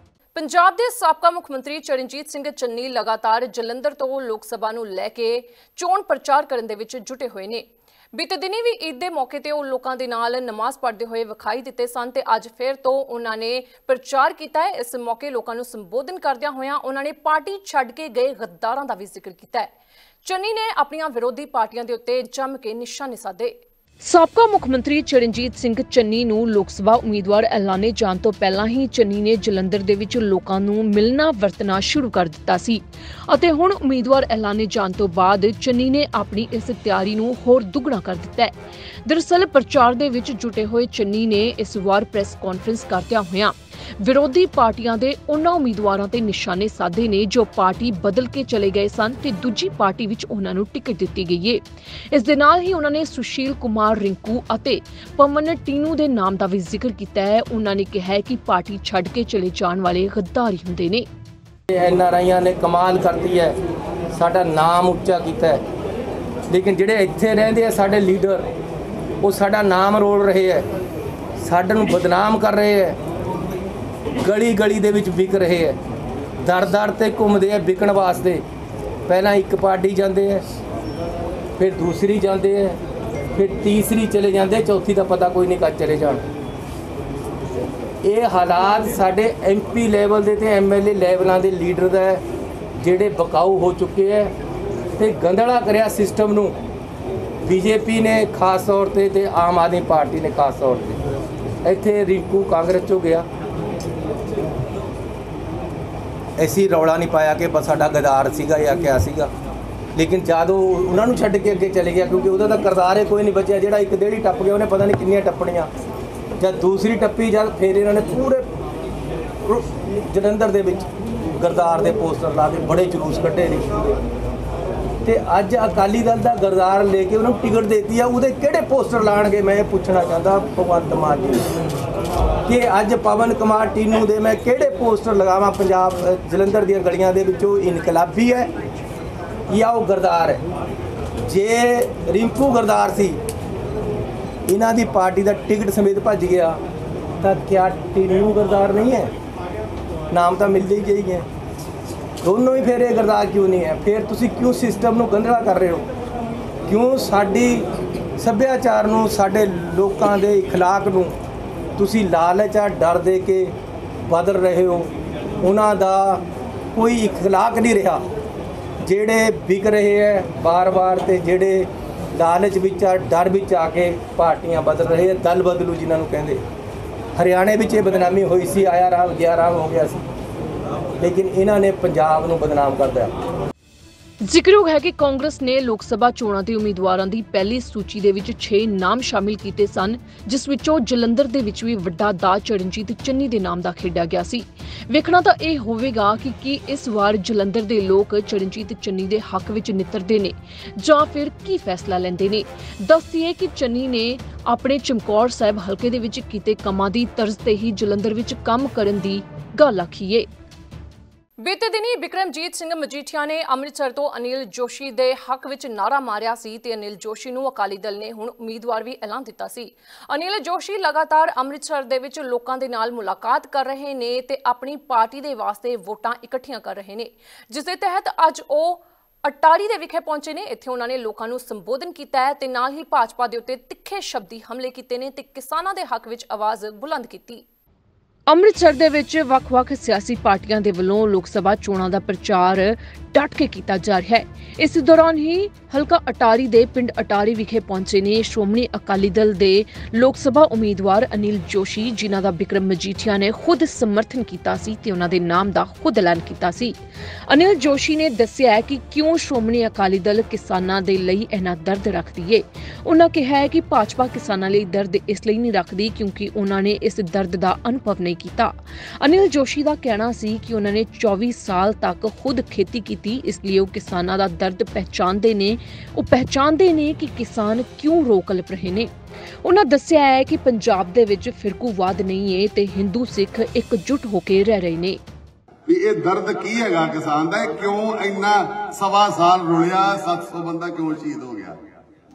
ਪੰਜਾਬ ਦੇ ਸਾਬਕਾ ਮੁੱਖ ਮੰਤਰੀ ਚਰਨਜੀਤ ਸਿੰਘ ਚੰਨੀ ਲਗਾਤਾਰ ਜਲੰਧਰ ਤੋਂ ਲੋਕ ਸਭਾ ਨੂੰ ਲੈ ਕੇ ਚੋਣ ਪ੍ਰਚਾਰ ਕਰਨ ਦੇ ਵਿੱਚ ਜੁਟੇ ਹੋਏ ਨੇ। ਬੀਤੇ ਦਿਨੀ ਵੀ ਈਦ ਦੇ ਮੌਕੇ ਤੇ ਉਹ ਲੋਕਾਂ ਦੇ ਨਾਲ ਨਮਾਜ਼ ਪੜ੍ਹਦੇ ਹੋਏ ਵਿਖਾਈ ਦਿੱਤੇ ਸਨ ਤੇ ਅੱਜ ਫਿਰ ਤੋਂ ਉਹਨਾਂ ਨੇ ਪ੍ਰਚਾਰ ਕੀਤਾ ਹੈ। ਇਸ ਮੌਕੇ ਲੋਕਾਂ ਨੂੰ ਸੰਬੋਧਨ ਕਰਦਿਆਂ ਹੋਇਆਂ ਉਹਨਾਂ ਨੇ ਪਾਰਟੀ ਛੱਡ ਕੇ ਗਏ ਗੱਦਾਰਾਂ ਦਾ ਵੀ ਜ਼ਿਕਰ ਕੀਤਾ ਹੈ। ਚੰਨੀ ਨੇ ਆਪਣੀਆਂ ਵਿਰੋਧੀ ਪਾਰਟੀਆਂ ਦੇ ਉੱਤੇ ਜੰਮ ਕੇ ਨਿਸ਼ਾਨੇ ਸਾਧੇ। ਸਾਬਕਾ ਮੁੱਖ ਮੰਤਰੀ ਚਰਨਜੀਤ ਸਿੰਘ ਚੰਨੀ ਨੂੰ ਲੋਕ ਸਭਾ ਉਮੀਦਵਾਰ ਐਲਾਨੇ ਜਾਣ ਤੋਂ ਪਹਿਲਾਂ ਹੀ ਚੰਨੀ ਨੇ ਜਲੰਧਰ ਦੇ ਵਿੱਚ ਲੋਕਾਂ ਨੂੰ ਮਿਲਣਾ ਵਰਤਣਾ ਸ਼ੁਰੂ ਕਰ ਦਿੱਤਾ ਸੀ ਅਤੇ ਹੁਣ ਉਮੀਦਵਾਰ ਐਲਾਨੇ ਜਾਣ ਤੋਂ ਬਾਅਦ ਚੰਨੀ ਨੇ ਆਪਣੀ ਇਸ ਤਿਆਰੀ ਨੂੰ ਹੋਰ ਦੁੱਗਣਾ ਕਰ ਦਿੱਤਾ ਹੈ। ਦਰਅਸਲ ਪ੍ਰਚਾਰ ਦੇ ਵਿੱਚ ਜੁਟੇ ਹੋਏ ਚੰਨੀ ਨੇ ਇਸ ਵਾਰ ਪ੍ਰੈਸ ਕਾਨਫਰੰਸ ਕਰਦਿਆਂ ਹੋਇਆਂ ਵਿਰੋਧੀ ਪਾਰਟੀਆਂ ਦੇ ਉਹਨਾਂ ਉਮੀਦਵਾਰਾਂ ਤੇ ਨਿਸ਼ਾਨੇ ਸਾਧੇ ਨੇ ਜੋ ਪਾਰਟੀ ਬਦਲ ਕੇ ਚਲੇ ਗਏ ਸਨ ਤੇ ਦੂਜੀ ਪਾਰਟੀ ਵਿੱਚ ਉਹਨਾਂ ਨੂੰ ਟਿਕਟ ਦਿੱਤੀ ਗਈ ਹੈ। ਇਸ ਦੇ ਨਾਲ ਹੀ ਉਹਨਾਂ ਨੇ ਸੁਸ਼ੀਲ ਕੁਮਾਰ ਰਿੰਕੂ ਅਤੇ ਪਵਨ ਟੀਨੂ ਦੇ ਨਾਮ ਦਾ ਵੀ ਜ਼ਿਕਰ ਕੀਤਾ ਹੈ। ਉਹਨਾਂ ਨੇ ਕਿਹਾ ਕਿ ਪਾਰਟੀ ਛੱਡ ਕੇ ਚਲੇ ਜਾਣ ਵਾਲੇ ਗੱਦਾਰ ਹੁੰਦੇ ਨੇ। ਐਨਆਰਆਈਆਂ ਨੇ ਕਮਾਲ ਕਰਤੀ ਹੈ, ਸਾਡਾ ਨਾਮ ਉੱਚਾ ਕੀਤਾ ਹੈ, ਲੇਕਿਨ ਜਿਹੜੇ ਇੱਥੇ ਰਹਿੰਦੇ ਆ ਸਾਡੇ ਲੀਡਰ, ਉਹ ਸਾਡਾ ਨਾਮ ਰੋਲ ਰਹੇ ਹੈ, ਸਾਡੇ ਨੂੰ ਬਦਨਾਮ ਕਰ ਰਹੇ ਹੈ, ਗਲੀ ਗਲੀ ਦੇ ਵਿੱਚ ਵਿਕ ਰਹੇ ਹੈ, ਦਰ ਦਰ ਤੇ ਘੁੰਮਦੇ ਆ ਵਿਕਣ ਵਾਸਤੇ। ਪਹਿਲਾਂ ਇੱਕ ਪਾਰਟੀ ਜਾਂਦੇ ਹੈ, ਫਿਰ ਦੂਸਰੀ ਜਾਂਦੇ ਹੈ, ਫਿਰ ਤੀਸਰੀ ਚਲੇ ਜਾਂਦੇ, ਚੌਥੀ ਦਾ ਪਤਾ ਕੋਈ ਨਹੀਂ ਕਦ ਚਲੇ ਜਾਣ। ਇਹ ਹਾਲਾਤ ਸਾਡੇ ਐਮਪੀ ਲੈਵਲ ਦੇ ਤੇ ਐਮਐਲਏ ਲੈਵਲਾਂ ਦੇ ਲੀਡਰ ਦਾ ਹੈ, ਜਿਹੜੇ ਬਕਾਊ ਹੋ ਚੁੱਕੇ ਹੈ ਤੇ ਗੰਧਲਾ ਕਰਿਆ ਸਿਸਟਮ ਨੂੰ ਬੀਜੇਪੀ ਨੇ ਖਾਸ ਤੌਰ ਤੇ ਆਮ ਆਦਮੀ ਪਾਰਟੀ ਨੇ ਖਾਸ ਤੌਰ ਤੇ। ਇੱਥੇ ਰਿੰਕੂ ਕਾਂਗਰਸ ਚੋਂ ਗਿਆ, ਐਸੀ ਰੌਲਾ ਨਹੀਂ ਪਾਇਆ ਕਿ ਬਸ ਸਾਡਾ ਗਦਾਰ ਸੀਗਾ ਜਾਂ ਕਿਆ ਸੀਗਾ, ਲੇਕਿਨ ਜਦੋਂ ਉਹਨਾਂ ਨੂੰ ਛੱਡ ਕੇ ਅੱਗੇ ਚਲੇ ਗਿਆ ਕਿਉਂਕਿ ਉਹਦਾ ਤਾਂ ਕਰਤਾਰ ਹੀ ਕੋਈ ਨਹੀਂ ਬਚਿਆ। ਜਿਹੜਾ ਇੱਕ ਡੇਢੀ ਟੱਪ ਗਿਆ ਉਹਨੇ ਪਤਾ ਨਹੀਂ ਕਿੰਨੀਆਂ ਟੱਪਣੀਆਂ, ਜਦ ਦੂਸਰੀ ਟੱਪੀ ਜਦ ਫਿਰ ਇਹਨਾਂ ਨੇ ਪੂਰੇ ਜਲੰਧਰ ਦੇ ਵਿੱਚ ਗਰਦਾਰ ਦੇ ਪੋਸਟਰ ਲਾ ਕੇ ਬੜੇ ਜਲੂਸ ਕੱਢੇ ਨੇ ਤੇ ਅੱਜ ਅਕਾਲੀ ਦਲ ਦਾ ਗਰਦਾਰ ਲੈ ਕੇ ਉਹਨੂੰ ਟਿਕਟ ਦੇਤੀ ਆ। ਉਹਦੇ ਕਿਹੜੇ ਪੋਸਟਰ ਲਾਣਗੇ? ਮੈਂ ਇਹ ਪੁੱਛਣਾ ਚਾਹੁੰਦਾ ਭਗਵੰਤ ਮਾਨ ਜੀ ਕਿ ਅੱਜ ਪਵਨ ਕੁਮਾਰ ਟੀਨੂ ਦੇ ਮੈਂ ਕਿਹੜੇ ਪੋਸਟਰ ਲਗਾਵਾਂ? ਪੰਜਾਬ ਜਲੰਧਰ ਦੀਆਂ ਗਲੀਆਂ ਦੇ ਵਿੱਚੋਂ ਇਨਕਲਾਬੀ ਹੈ ਜਾਂ ਉਹ ਗਰਦਾਰ ਹੈ? ਜੇ ਰਿੰਕੂ ਗਰਦਾਰ ਸੀ, ਇਹਨਾਂ ਦੀ ਪਾਰਟੀ ਦਾ ਟਿਕਟ ਸਮੇਤ ਭੱਜ ਗਿਆ, ਤਾਂ ਕਿਆ ਟੀਨੂ ਗਰਦਾਰ ਨਹੀਂ ਹੈ? ਨਾਮ ਤਾਂ ਮਿਲਦੇ ਹੀ ਜਾਈਏ ਦੋਨੋਂ ਹੀ। ਫਿਰ ਇਹ ਗਰਦਾਰ ਕਿਉਂ ਨਹੀਂ ਹੈ? ਫਿਰ ਤੁਸੀਂ ਕਿਉਂ ਸਿਸਟਮ ਨੂੰ ਗੰਧਲਾ ਕਰ ਰਹੇ ਹੋ? ਕਿਉਂ ਸਾਡੀ ਸੱਭਿਆਚਾਰ ਨੂੰ, ਸਾਡੇ ਲੋਕਾਂ ਦੇ ਇਖਲਾਕ ਨੂੰ ਤੁਸੀਂ ਲਾਲਚ ਆ ਡਰ ਦੇ ਕੇ ਬਦਲ ਰਹੇ ਹੋ? ਉਹਨਾਂ ਦਾ ਕੋਈ ਇਖਲਾਕ ਨਹੀਂ ਰਿਹਾ। ਜਿਹੜੇ ਵਿਕ ਰਹੇ ਹੈ ਬਾਰ-ਬਾਰ ਤੇ ਜਿਹੜੇ ਲਾਲਚ ਵਿੱਚ ਆ ਡਰ ਵਿੱਚ ਆ ਕੇ ਪਾਰਟੀਆਂ ਬਦਲ ਰਹੇ ਹੈ, ਦਲ ਬਦਲੂ ਜਿਨ੍ਹਾਂ ਨੂੰ ਕਹਿੰਦੇ। ਹਰਿਆਣੇ ਵਿੱਚ ਇਹ ਬਦਨਾਮੀ ਹੋਈ ਸੀ, ਆਇਆ ਰਾਮ ਗਿਆ ਰਾਮ ਹੋ ਗਿਆ ਸੀ, ਲੇਕਿਨ ਇਹਨਾਂ ਨੇ ਪੰਜਾਬ ਨੂੰ ਬਦਨਾਮ ਕਰ ਦਿੱਤਾ। ਜ਼ਿਕਰਯੋਗ ਹੈ ਕਿ ਕਾਂਗਰਸ ਨੇ ਲੋਕ ਸਭਾ ਚੋਣਾਂ ਦੇ ਉਮੀਦਵਾਰਾਂ ਦੀ ਪਹਿਲੀ ਸੂਚੀ ਦੇ ਵਿੱਚ 6 ਨਾਮ ਸ਼ਾਮਿਲ ਕੀਤੇ ਸਨ, ਜਿਸ ਵਿੱਚੋਂ ਜਲੰਧਰ ਦੇ ਵਿੱਚ ਵੀ ਵੱਡਾ ਦਾ ਚਰਨਜੀਤ ਚੰਨੀ ਦੇ ਨਾਮ ਦਾ ਖੇਡਿਆ ਗਿਆ ਸੀ। ਵੇਖਣਾ ਤਾਂ ਇਹ ਹੋਵੇਗਾ ਕਿ ਕੀ ਇਸ ਵਾਰ ਜਲੰਧਰ ਦੇ ਲੋਕ ਚਰਨਜੀਤ ਚੰਨੀ ਦੇ ਹੱਕ ਵਿੱਚ ਨਿੱਤਰਦੇ ਨੇ ਜਾਂ ਫਿਰ ਕੀ ਫੈਸਲਾ ਲੈਂਦੇ ਨੇ। ਦੱਸੀਏ ਕਿ ਚੰਨੀ ਨੇ ਆਪਣੇ ਚਮਕੌਰ ਸਾਹਿਬ ਹਲਕੇ ਦੇ ਵਿੱਚ ਕੀਤੇ ਕੰਮਾਂ ਦੀ ਤਰਜ਼ ਤੇ ਹੀ ਜਲੰਧਰ ਵਿੱਚ ਕੰਮ ਕਰਨ ਦੀ ਗੱਲ ਆਖੀਏ। ਬੀਤੇ ਦਿਨੀ ਬਿਕਰਮਜੀਤ ਸਿੰਘ ਮਜੀਠੀਆ ਨੇ ਅੰਮ੍ਰਿਤਸਰ ਤੋਂ ਅਨਿਲ ਜੋਸ਼ੀ ਦੇ ਹੱਕ ਵਿੱਚ ਨਾਰਾ ਮਾਰਿਆ ਸੀ ਤੇ ਅਨਿਲ ਜੋਸ਼ੀ ਨੂੰ ਅਕਾਲੀ ਦਲ ਨੇ ਹੁਣ ਉਮੀਦਵਾਰ ਵੀ ਐਲਾਨ ਦਿੱਤਾ ਸੀ। ਅਨਿਲ ਜੋਸ਼ੀ ਲਗਾਤਾਰ ਅੰਮ੍ਰਿਤਸਰ ਦੇ ਵਿੱਚ ਲੋਕਾਂ ਦੇ ਨਾਲ ਮੁਲਾਕਾਤ ਕਰ ਰਹੇ ਨੇ ਤੇ ਆਪਣੀ ਪਾਰਟੀ ਦੇ ਵਾਸਤੇ ਵੋਟਾਂ ਇਕੱਠੀਆਂ ਕਰ ਰਹੇ ਨੇ, ਜਿਸ ਦੇ ਤਹਿਤ ਅੱਜ ਉਹ ਅਟਾਰੀ ਦੇ ਵਿਖੇ ਪਹੁੰਚੇ ਨੇ। ਇੱਥੇ ਉਹਨਾਂ ਨੇ ਲੋਕਾਂ ਨੂੰ ਸੰਬੋਧਨ ਕੀਤਾ ਹੈ ਤੇ ਨਾਲ ਹੀ ਭਾਜਪਾ ਦੇ ਉੱਤੇ ਤਿੱਖੇ ਸ਼ਬਦੀ ਹਮਲੇ ਕੀਤੇ ਨੇ ਤੇ ਕਿਸਾਨਾਂ ਦੇ ਹੱਕ ਵਿੱਚ ਆਵਾਜ਼ ਬੁਲੰਦ ਕੀਤੀ। ਅੰਮ੍ਰਿਤਸਰ ਦੇ ਵਿੱਚ ਵੱਖ-ਵੱਖ ਸਿਆਸੀ ਪਾਰਟੀਆਂ ਦੇ ਵੱਲੋਂ ਲੋਕ ਸਭਾ ਚੋਣਾਂ ਦਾ ਪ੍ਰਚਾਰ ਡਟ ਕੇ ਕੀਤਾ ਜਾ ਰਿਹਾ ਹੈ। ਇਸ ਦੌਰਾਨ ਹੀ ਹਲਕਾ ਅਟਾਰੀ ਦੇ ਪਿੰਡ ਅਟਾਰੀ ਵਿਖੇ ਪਹੁੰਚੇ ਨੇ ਸ਼੍ਰੋਮਣੀ ਅਕਾਲੀ ਦਲ ਦੇ ਲੋਕ ਸਭਾ ਉਮੀਦਵਾਰ ਅਨਿਲ ਜੋਸ਼ੀ, ਜਿਨ੍ਹਾਂ ਦਾ ਬਿਕਰਮ ਮਜੀਠੀਆ ਨੇ ਖੁਦ ਸਮਰਥਨ ਕੀਤਾ ਸੀ ਤੇ ਉਹਨਾਂ ਦੇ ਨਾਮ ਦਾ ਖੁਦ ਐਲਾਨ ਕੀਤਾ ਸੀ। ਅਨਿਲ ਜੋਸ਼ੀ ਨੇ ਦੱਸਿਆ ਕਿ ਕਿਉਂ ਸ਼੍ਰੋਮਣੀ ਅਕਾਲੀ ਦਲ ਕਿਸਾਨਾਂ ਦੇ ਲਈ ਇਹਨਾਂ ਦਰਦ ਰੱਖਦੀ ਹੈ। ਉਹਨਾਂ ਕਿਹਾ ਹੈ ਕਿ ਭਾਜਪਾ ਕਿਸਾਨਾਂ ਲਈ ਦਰਦ ਇਸ ਲਈ ਨਹੀਂ ਰੱਖਦੀ ਕਿਉਂਕਿ ਉਹਨਾਂ ਨੇ ਇਸ ਦਰਦ ਦਾ ਅਨੁਭਵ ਨਹੀਂ ਕੀਤਾ। ਅਨਿਲ ਜੋਸ਼ੀ ਦਾ ਕਹਿਣਾ ਸੀ ਕਿ ਉਹਨਾਂ ਨੇ 24 ਸਾਲ ਤੱਕ ਖੁਦ ਖੇਤੀ ਕੀਤੀ, ਇਸ ਲਈ ਉਹ ਕਿਸਾਨਾਂ ਦਾ ਦਰਦ ਪਹਿਚਾਨਦੇ ਨੇ। ਉਹ ਪਹਿਚਾਨਦੇ ਨੇ ਕਿ ਕਿਸਾਨ ਕਿਉਂ ਰੋ ਕਲਪ ਰਹੇ ਨੇ। ਉਹਨਾਂ ਦੱਸਿਆ ਹੈ ਕਿ ਪੰਜਾਬ ਦੇ ਵਿੱਚ ਫਿਰਕੂਵਾਦ ਨਹੀਂ ਹੈ ਤੇ ਹਿੰਦੂ ਸਿੱਖ ਇਕਜੁੱਟ ਹੋ ਕੇ ਰਹਿ ਰਹੇ ਨੇ। ਵੀ ਇਹ ਦਰਦ ਕੀ ਹੈਗਾ ਕਿਸਾਨ ਦਾ? ਕਿਉਂ ਇੰਨਾ ਸਵਾ ਸਾਲ ਰੁਲਿਆ, 700 ਬੰਦਾ ਕਿਉਂ ਸ਼ਹੀਦ ਹੋ ਗਿਆ?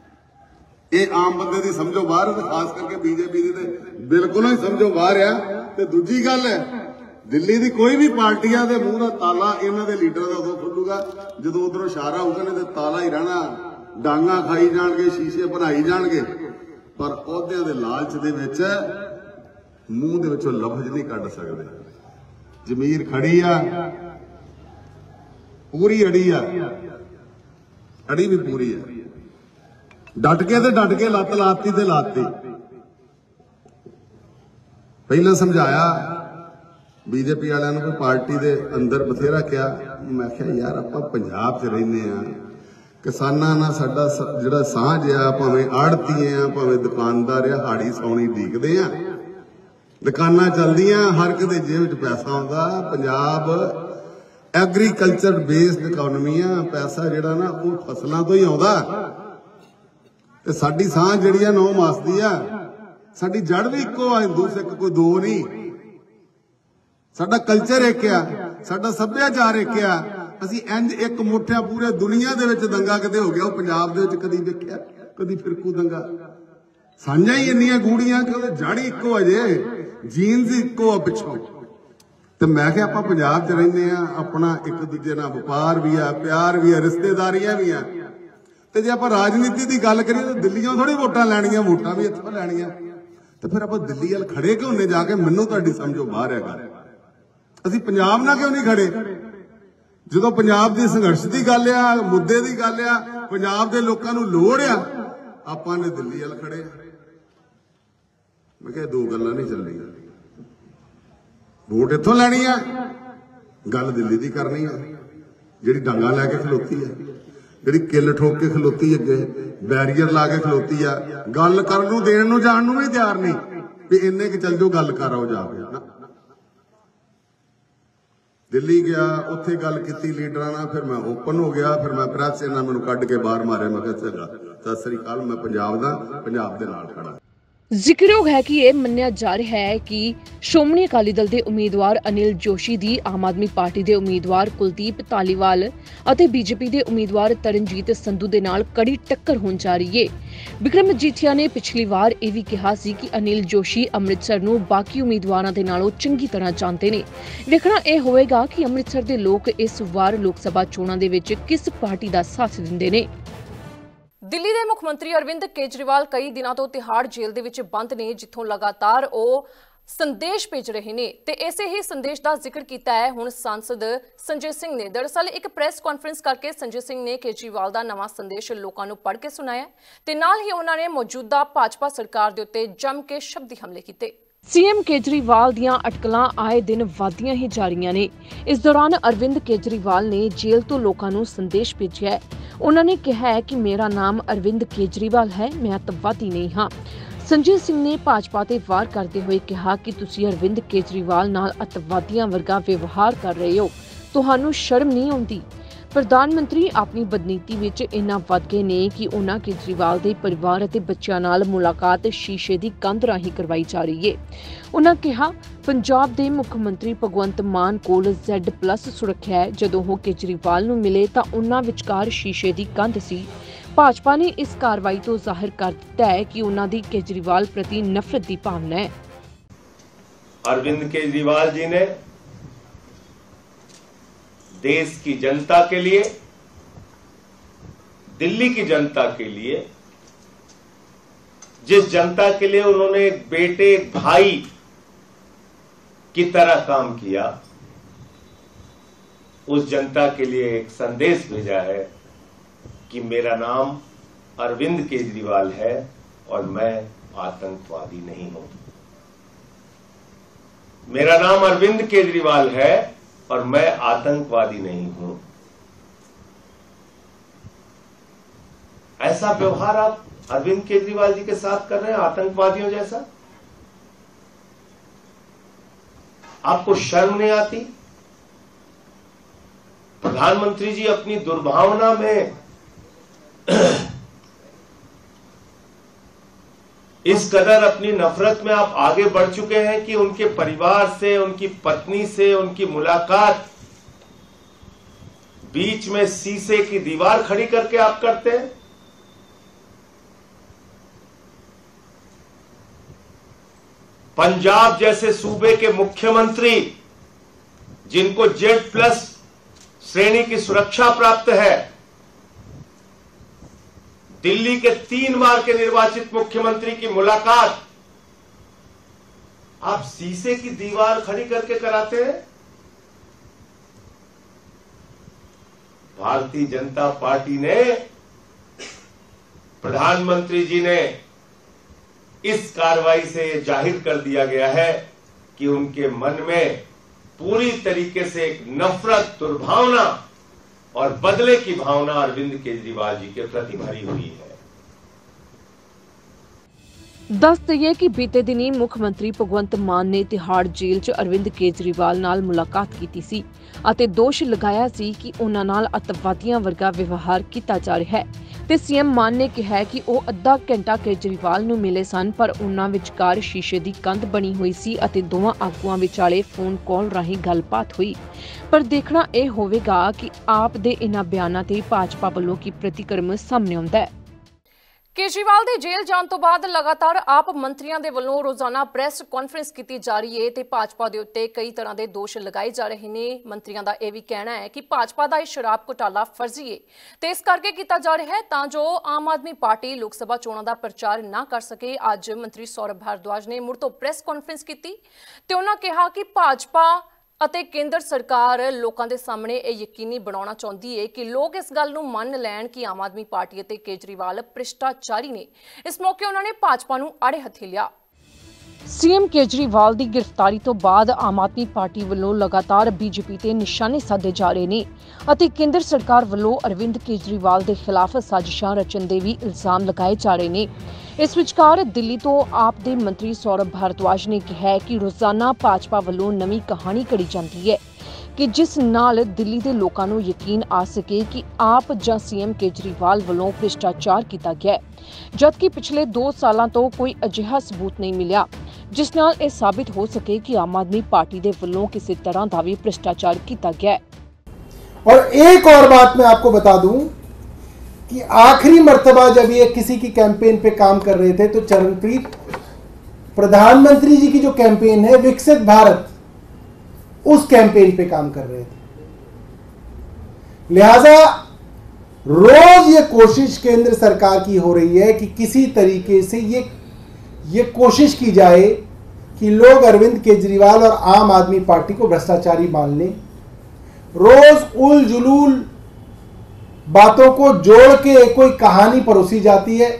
ਇਹ ਆਮ ਬੰਦੇ ਦੀ ਸਮਝੋ ਬਾਹਰ, ਖਾਸ ਕਰਕੇ ਬੀਜੇਪੀ ਦੀ ਤੇ ਬਿਲਕੁਲ ਹੀ ਸਮਝੋ ਬਾਹਰ ਆ। ਤੇ ਦੂਜੀ ਗੱਲ ਹੈ, ਦਿੱਲੀ ਦੀ ਕੋਈ ਵੀ ਪਾਰਟੀ ਆ ਦੇ ਮੂੰਹ ਦਾ ਤਾਲਾ ਇਹਨਾਂ ਦੇ ਲੀਡਰਾਂ ਦਾ ਉਦੋਂ ਖੁੱਲੂਗਾ ਜਦੋਂ ਉਧਰੋਂ ਇਸ਼ਾਰਾ ਹੋਊਗਾ, ਨਹੀਂ ਤੇ ਤਾਲਾ ਹੀ ਰਹਿਣਾ। ਡਾਂਗਾ ਖਾਈ ਜਾਣਗੇ, ਸ਼ੀਸ਼ੇ ਬਣਾਈ ਜਾਣਗੇ, ਪਰ ਅਹੁਦਿਆਂ ਦੇ ਲਾਲਚ ਦੇ ਵਿੱਚ ਮੂੰਹ ਦੇ ਵਿੱਚੋਂ ਲਫ਼ਜ਼ ਨਹੀਂ ਕੱਢ ਸਕਦੇ। ਜ਼ਮੀਰ ਖੜੀ ਆ, ਪੂਰੀ ਅੜੀ ਆ, ਅੜੀ ਵੀ ਪੂਰੀ ਆ। ਡਟ ਕੇ ਲੱਤ ਲਾਤੀ ਤੇ ਲਾਤੀ। ਪਹਿਲਾਂ ਸਮਝਾਇਆ ਬੀਜੇਪੀ ਵਾਲਿਆਂ ਨੂੰ, ਕੋਈ ਪਾਰਟੀ ਦੇ ਅੰਦਰ ਬਥੇਰਾ ਕਿਹਾ। ਮੈਂ ਕਿਹਾ ਯਾਰ ਆਪਾਂ ਪੰਜਾਬ 'ਚ ਰਹਿੰਦੇ ਆ, ਕਿਸਾਨਾਂ ਨਾਲ ਸਾਡਾ ਜਿਹੜਾ ਸਾਂਝ ਆ, ਭਾਵੇਂ ਆੜ੍ਹਤੀਏ ਆ ਭਾਵੇਂ ਦੁਕਾਨਦਾਰ ਆ, ਹਾੜੀ ਸੌਣੀ ਢੀਕਦੇ ਆ, ਦੁਕਾਨਾਂ ਚੱਲਦੀਆਂ, ਹਰ ਇੱਕ ਦੇ ਜੇਬ 'ਚ ਪੈਸਾ ਆਉਂਦਾ। ਪੰਜਾਬ ਐਗਰੀਕਲਚਰ ਬੇਸਡ ਇਕਨੋਮੀ ਆ, ਪੈਸਾ ਜਿਹੜਾ ਨਾ ਉਹ ਫਸਲਾਂ ਤੋਂ ਹੀ ਆਉਂਦਾ। ਤੇ ਸਾਡੀ ਸਾਂਝ ਜਿਹੜੀ ਆ 9 ਮਾਸ ਦੀ ਆ, ਸਾਡੀ ਜੜ ਵੀ ਇੱਕੋ ਆ, ਹਿੰਦੂ ਸਿੱਖ ਕੋਈ ਦੋ ਨਹੀਂ। ਸਾਡਾ ਕਲਚਰ ਇੱਕ ਆ, ਸਾਡਾ ਸੱਭਿਆਚਾਰ ਇੱਕ ਆ। ਅਸੀਂ ਇੰਜ ਇੱਕ ਮੁੱਠਿਆ ਪੂਰੇ ਦੁਨੀਆ ਦੇ ਵਿੱਚ ਦੰਗਾ ਕਿਤੇ ਹੋ ਗਿਆ, ਉਹ ਪੰਜਾਬ ਦੇ ਵਿੱਚ ਕਦੀ ਵੇਖਿਆ? ਕਦੀ ਫਿਰਕੂ ਦੰਗਾ? ਸਾਂਝਾਂ ਹੀ ਇੰਨੀਆਂ ਗੂੜੀਆਂ ਕਿ ਉਹਦੇ ਜੜ ਇੱਕੋ ਅਜੇ, ਜੀਨਸ ਇੱਕੋ ਆ ਪਿੱਛੋਂ। ਤੇ ਮੈਂ ਕਿਹਾ ਆਪਾਂ ਪੰਜਾਬ 'ਚ ਰਹਿੰਦੇ ਆ, ਆਪਣਾ ਇੱਕ ਦੂਜੇ ਨਾਲ ਵਪਾਰ ਵੀ ਆ, ਪਿਆਰ ਵੀ ਆ, ਰਿਸ਼ਤੇਦਾਰੀਆਂ ਵੀ ਆ। ਤੇ ਜੇ ਆਪਾਂ ਰਾਜਨੀਤੀ ਦੀ ਗੱਲ ਕਰੀਏ ਤਾਂ ਦਿੱਲੀੋਂ ਥੋੜੀ ਵੋਟਾਂ ਲੈਣੀਆਂ, ਵੋਟਾਂ ਵੀ ਇੱਥੋਂ ਲੈਣੀਆਂ। ਤੇ ਫਿਰ ਆਪਾਂ ਦਿੱਲੀ ਵੱਲ ਖੜੇ ਕਿਉਂ ਨੇ ਜਾ ਕੇ? ਮੈਨੂੰ ਤੁਹਾਡੀ ਸਮਝੋ ਬਾਹਰ ਹੈਗਾ। ਅਸੀਂ ਪੰਜਾਬ ਨਾਲ ਕਿਉਂ ਨਹੀਂ ਖੜੇ? ਜਦੋਂ ਪੰਜਾਬ ਦੇ ਸੰਘਰਸ਼ ਦੀ ਗੱਲ ਆ, ਮੁੱਦੇ ਦੀ ਗੱਲ ਆ, ਪੰਜਾਬ ਦੇ ਲੋਕਾਂ ਨੂੰ ਲੋੜ ਆ, ਆਪਾਂ ਨੇ ਦਿੱਲੀ ਵੱਲ ਖੜੇ ਆ। ਮੈਂ ਕਿਹਾ ਦੋ ਗੱਲਾਂ ਨਹੀਂ ਚੱਲਣੀਆਂ, ਵੋਟ ਇੱਥੋਂ ਲੈਣੀ ਆ, ਗੱਲ ਦਿੱਲੀ ਦੀ ਕਰਨੀ ਆ। ਜਿਹੜੀ ਡਾਂਗਾ ਲੈ ਕੇ ਖਲੋਤੀ ਆ, ਜਿਹੜੀ ਕਿੱਲ ਠੋਕ ਕੇ ਖਲੋਤੀ, ਅੱਗੇ ਬੈਰੀਅਰ ਲਾ ਕੇ ਖਲੋਤੀ ਆ, ਗੱਲ ਕਰਨ ਨੂੰ, ਦੇਣ ਨੂੰ, ਜਾਣ ਨੂੰ ਵੀ ਤਿਆਰ ਨਹੀਂ ਵੀ ਇੰਨੇ ਕਿ ਚੱਲ ਜਾਓ, ਗੱਲ ਕਰ ਆਓ ਜਾ ਕੇ। ਦਿੱਲੀ ਗਿਆ, ਉੱਥੇ ਗੱਲ ਕੀਤੀ ਲੀਡਰਾਂ ਨਾਲ, ਫਿਰ ਮੈਂ ਓਪਨ ਹੋ ਗਿਆ, ਫਿਰ ਮੈਂ ਪ੍ਰੈਸ ਇਹਨਾਂ ਮੈਨੂੰ ਕੱਢ ਕੇ ਬਾਹਰ ਮਾਰਿਆ। ਮੈਂ ਕਿਹਾ ਚੰਗਾ, ਸਤਿ ਸ੍ਰੀ ਅਕਾਲ, ਮੈਂ ਪੰਜਾਬ ਦਾ, ਪੰਜਾਬ ਦੇ ਨਾਲ ਖੜਾ। ਜ਼ਿਕਰਯੋਗ ਹੈ ਕਿ ਇਹ ਮੰਨਿਆ ਜਾ ਰਿਹਾ ਹੈ ਕਿ ਸ਼੍ਰੋਮਣੀ ਅਕਾਲੀ ਦਲ ਦੇ ਉਮੀਦਵਾਰ ਅਨਿਲ ਜੋਸ਼ੀ ਦੀ ਆਮ ਆਦਮੀ ਪਾਰਟੀ ਦੇ ਉਮੀਦਵਾਰ ਕੁਲਦੀਪ ਧਾਲੀਵਾਲ ਅਤੇ ਬੀਜੇਪੀ ਦੇ ਉਮੀਦਵਾਰ ਤਰਨਜੀਤ ਸੰਧੂ ਦੇ ਨਾਲ ਕੜੀ ਟੱਕਰ ਹੋਣ ਜਾ ਰਹੀ ਹੈ। ਵਿਕਰਮ ਮਜੀਠੀਆ ਨੇ ਪਿਛਲੀ ਵਾਰ ਇਹ ਵੀ ਕਿਹਾ ਸੀ ਕਿ ਅਨਿਲ ਜੋਸ਼ੀ ਅੰਮ੍ਰਿਤਸਰ ਨੂੰ ਬਾਕੀ ਉਮੀਦਵਾਰਾਂ ਦੇ ਨਾਲੋਂ ਚੰਗੀ ਤਰ੍ਹਾਂ ਜਾਣਦੇ ਨੇ। ਵੇਖਣਾ ਇਹ ਹੋਵੇਗਾ ਕਿ ਅੰਮ੍ਰਿਤਸਰ ਦੇ ਲੋਕ ਇਸ ਵਾਰ ਲੋਕ ਸਭਾ ਚੋਣਾਂ ਦੇ ਵਿੱਚ ਕਿਸ ਪਾਰਟੀ ਦਾ ਸਾਥ ਦਿੰਦੇ ਨੇ। ਦਿੱਲੀ ਦੇ ਮੁੱਖ ਮੰਤਰੀ ਅਰਵਿੰਦ ਕੇਜਰੀਵਾਲ ਕਈ ਦਿਨਾਂ ਤੋਂ ਤਿਹਾੜ ਜੇਲ੍ਹ ਦੇ ਵਿੱਚ ਬੰਦ ਨੇ, ਜਿੱਥੋਂ ਲਗਾਤਾਰ ਉਹ ਸੰਦੇਸ਼ ਭੇਜ ਰਹੇ ਨੇ ਤੇ ਇਸੇ ਹੀ ਸੰਦੇਸ਼ ਦਾ ਜ਼ਿਕਰ ਕੀਤਾ ਹੈ ਹੁਣ ਸਾਂਸਦ ਸੰਜੇ ਸਿੰਘ ਨੇ। ਦਰਅਸਲ ਇੱਕ ਪ੍ਰੈਸ ਕਾਨਫਰੰਸ ਕਰਕੇ ਸੰਜੇ ਸਿੰਘ ਨੇ ਕੇਜਰੀਵਾਲ ਦਾ ਨਵਾਂ ਸੰਦੇਸ਼ ਲੋਕਾਂ ਨੂੰ ਪੜ੍ਹ ਕੇ ਸੁਣਾਇਆ ਤੇ ਨਾਲ ਹੀ ਉਹਨਾਂ ਨੇ ਮੌਜੂਦਾ ਭਾਜਪਾ ਸਰਕਾਰ ਦੇ ਉੱਤੇ ਜੰਮ ਕੇ ਸ਼ਬਦੀ ਹਮਲੇ ਕੀਤੇ। ਸੀਐਮ ਕੇਜਰੀਵਾਲ ਦੀਆਂ ਅਟਕਲਾਂ ਆਏ ਦਿਨ ਵਧਦੀਆਂ ਹੀ ਜਾ ਰਹੀਆਂ ਨੇ। ਇਸ ਦੌਰਾਨ ਅਰਵਿੰਦ ਕੇਜਰੀਵਾਲ ਨੇ ਜੇਲ੍ਹ ਤੋਂ ਲੋਕਾਂ ਨੂੰ ਸੰਦੇਸ਼ ਭੇਜਿਆ ਹੈ। ਉਹਨਾਂ ਨੇ ਕਿਹਾ ਹੈ ਕਿ ਮੇਰਾ ਨਾਮ ਅਰਵਿੰਦ ਕੇਜਰੀਵਾਲ ਹੈ, ਮੈਂ ਅੱਤਵਾਦੀ ਨਹੀਂ ਹਾਂ। ਸੰਜੇ ਸਿੰਘ ਨੇ ਭਾਜਪਾ ਤੇ ਵਾਰ ਕਰਦੇ ਹੋਏ ਕਿਹਾ ਕਿ ਤੁਸੀਂ ਅਰਵਿੰਦ ਕੇਜਰੀਵਾਲ ਨਾਲ ਅੱਤਵਾਦੀਆਂ ਵਰਗਾ ਵਿਵਹਾਰ ਕਰ ਰਹੇ ਹੋ, ਤੁਹਾਨੂੰ ਸ਼ਰਮ ਨਹੀਂ ਆਉਂਦੀ। ਪ੍ਰਧਾਨ ਮੰਤਰੀ ਆਪਣੀ ਬਦਨੀਤੀ ਵਿੱਚ ਇੰਨਾ ਵੱਧ ਗਏ ਨੇ ਕਿ ਉਹਨਾਂ ਕੇਜਰੀਵਾਲ ਦੇ ਪਰਿਵਾਰ ਅਤੇ ਬੱਚਿਆਂ ਨਾਲ ਮੁਲਾਕਾਤ ਸ਼ੀਸ਼ੇ ਦੀ ਕੰਧ ਰਾਹੀਂ ਕਰਵਾਈ ਜਾ ਰਹੀ ਹੈ। ਉਹਨਾਂ ਕਿਹਾ ਪੰਜਾਬ ਦੇ ਮੁੱਖ ਮੰਤਰੀ ਭਗਵੰਤ ਮਾਨ ਕੋਲ Z+ ਸੁਰੱਖਿਆ ਹੈ। ਜਦੋਂ ਉਹ ਕੇਜਰੀਵਾਲ ਨੂੰ ਮਿਲੇ ਤਾਂ ਉਹਨਾਂ ਵਿਚਕਾਰ ਸ਼ੀਸ਼ੇ ਦੀ ਕੰਧ ਸੀ। ਭਾਜਪਾ ਨੇ ਇਸ ਕਾਰਵਾਈ ਤੋਂ ਜ਼ਾਹਿਰ ਕਰ ਦਿੱਤਾ ਹੈ ਕਿ ਉਹਨਾਂ ਦੀ ਕੇਜਰੀਵਾਲ ਪ੍ਰਤੀ ਨਫ਼ਰਤ ਦੀ ਭਾਵਨਾ ਹੈ। अरविंद केजरीवाल जी ने देश की जनता के लिए, दिल्ली की जनता के लिए, जिस जनता के लिए उन्होंने एक बेटे, एक भाई की तरह काम किया, उस जनता के लिए एक संदेश भेजा है कि मेरा नाम अरविंद केजरीवाल है और मैं आतंकवादी नहीं हूं। मेरा नाम अरविंद केजरीवाल है और मैं आतंकवादी नहीं हूं। ऐसा व्यवहार आप अरविंद केजरीवाल जी के साथ कर रहे हैं, आतंकवादियों जैसा। आपको शर्म नहीं आती? प्रधानमंत्री जी अपनी दुर्भावना में इस कदर अपनी नफरत में आप आगे बढ़ चुके हैं कि उनके परिवार से, उनकी पत्नी से उनकी मुलाकात बीच में शीशे की दीवार खड़ी करके आप करते हैं। पंजाब जैसे सूबे के मुख्यमंत्री जिनको Z+ श्रेणी की सुरक्षा प्राप्त है, दिल्ली के 3 बार के निर्वाचित मुख्यमंत्री की मुलाकात आप शीशे की दीवार खड़ी करके कराते हैं। भारतीय जनता पार्टी ने, प्रधानमंत्री जी ने इस कार्रवाई से यह जाहिर कर दिया गया है कि उनके मन में पूरी तरीके से एक नफरत, दुर्भावना और बदले की भावना अरविंद केजरीवाल जी के प्रति भरी हुई है। ਦੱਸ ਦਈਏ ਕਿ ਬੀਤੇ ਦਿਨੀ ਮੁੱਖ ਮੰਤਰੀ ਭਗਵੰਤ ਮਾਨ ਨੇ ਤਿਹਾੜ ਜੇਲ੍ਹ 'ਚ ਅਰਵਿੰਦ ਕੇਜਰੀਵਾਲ ਨਾਲ ਮੁਲਾਕਾਤ ਕੀਤੀ ਸੀ ਅਤੇ ਦੋਸ਼ ਲਗਾਇਆ ਸੀ ਕਿ ਉਹਨਾਂ ਨਾਲ ਅੱਤਵਾਦੀਆਂ ਵਰਗਾ ਵਿਵਹਾਰ ਕੀਤਾ ਜਾ ਰਿਹਾ ਹੈ ਤੇ ਸੀਐਮ ਮਾਨ ਨੇ ਕਿਹਾ ਕਿ ਉਹ ਅੱਧਾ ਘੰਟਾ ਕੇਜਰੀਵਾਲ ਨੂੰ ਮਿਲੇ ਸਨ, ਪਰ ਉਹਨਾਂ ਵਿਚਕਾਰ ਸ਼ੀਸ਼ੇ ਦੀ ਕੰਧ ਬਣੀ ਹੋਈ ਸੀ ਅਤੇ ਦੋਵਾਂ ਆਗੂਆਂ ਵਿਚਾਲੇ ਫੋਨ ਕਾਲ ਰਾਹੀਂ ਗੱਲਬਾਤ ਹੋਈ। ਪਰ ਦੇਖਣਾ ਇਹ ਹੋਵੇਗਾ ਕਿ ਆਪ ਦੇ ਇਹਨਾਂ ਬਿਆਨਾਂ ਤੇ ਭਾਜਪਾ ਵੱਲੋਂ ਕੀ ਪ੍ਰਤੀਕਰਮ ਸਾਹਮਣੇ ਆਉਂਦਾ ਹੈ। ਕੇਜਰੀਵਾਲ ਦੇ ਜੇਲ੍ਹ ਜਾਣ ਤੋਂ ਬਾਅਦ ਲਗਾਤਾਰ ਆਪ ਮੰਤਰੀਆਂ ਦੇ ਵੱਲੋਂ ਰੋਜ਼ਾਨਾ ਪ੍ਰੈਸ ਕਾਨਫਰੰਸ ਕੀਤੀ ਜਾ ਰਹੀ ਹੈ ਤੇ ਭਾਜਪਾ ਦੇ ਉੱਤੇ ਕਈ ਤਰ੍ਹਾਂ ਦੇ ਦੋਸ਼ ਲਗਾਏ ਜਾ ਰਹੇ ਨੇ। ਮੰਤਰੀਆਂ ਦਾ ਇਹ ਵੀ ਕਹਿਣਾ ਹੈ ਕਿ ਭਾਜਪਾ ਦਾ ਇਹ ਸ਼ਰਾਬ ਘੁਟਾਲਾ ਫਰਜ਼ੀ ਹੈ ਤੇ ਇਸ ਕਰਕੇ ਕੀਤਾ ਜਾ ਰਿਹਾ ਹੈ ਤਾਂ ਜੋ ਆਮ ਆਦਮੀ ਪਾਰਟੀ ਲੋਕ ਸਭਾ ਚੋਣਾਂ ਦਾ ਪ੍ਰਚਾਰ ਨਾ ਕਰ ਸਕੇ। ਅੱਜ ਮੰਤਰੀ ਸੌਰਭ ਭਾਰਦਵਾਜ ਨੇ ਮੁੜ ਤੋਂ ਪ੍ਰੈਸ ਕਾਨਫਰੰਸ ਕੀਤੀ ਤੇ ਉਹਨਾਂ ਕਿਹਾ ਕਿ ਭਾਜਪਾ ਅਤੇ ਕੇਂਦਰ ਸਰਕਾਰ ਲੋਕਾਂ ਦੇ ਸਾਹਮਣੇ ਇਹ ਯਕੀਨੀ ਬਣਾਉਣਾ ਚਾਹੁੰਦੀ ਹੈ ਕਿ ਲੋਕ ਇਸ ਗੱਲ ਨੂੰ ਮੰਨ ਲੈਣ ਕਿ ਆਮ ਆਦਮੀ ਪਾਰਟੀ ਅਤੇ ਕੇਜਰੀਵਾਲ ਭ੍ਰਿਸ਼ਟਾਚਾਰੀ ਨੇ। ਇਸ ਮੌਕੇ ਉਹਨਾਂ ਨੇ ਭਾਜਪਾ ਨੂੰ ਆੜੇ ਹੱਥੀ ਲਿਆ। सीएम केजरीवाल की गिरफ्तारी तो बाद आम आदमी पार्टी वालों लगातार बीजेपी ते निशाने साधे जा रहे ने अते केंद्र सरकार वालों अरविंद केजरीवाल के खिलाफ साजिशां रचन दे भी इल्जाम लगाए जा रहे ने। इस विचकार दिल्ली तो आप दे मंत्री सौरभ भारद्वाज ने कहा है कि रोजाना भाजपा वालों नवी कहानी घड़ी जाती है कि जिस नाल दिल्ली दे लोकां नूं यकीन आ सके कि आप जां सीएम केजरीवाल वालों भ्रिष्टाचार किया गया है, जबकि पिछले 2 सालों तो कोई अजिहा सबूत नहीं मिलिया जिस नाल यह साबित हो सके कि आम आदमी पार्टी दे वल्लों किसी तरह का भी भ्रिष्टाचार किया गया है। और एक और बात मैं आपको बता दूं कि आखिरी मर्तबा जब ये किसी की कैंपेन पे काम कर रहे थे तो चरणप्रीत प्रधानमंत्री जी की जो कैंपेन है विकसित भारत, उस कैंपेन पे काम कर रहे थे। लिहाजा रोज ये कोशिश केंद्र सरकार की हो रही है कि किसी तरीके से ये कोशिश की जाए कि लोग अरविंद केजरीवाल और आम आदमी पार्टी को भ्रष्टाचारी मान लें। रोज उल जुलूल बातों को जोड़ के कोई कहानी परोसी जाती है,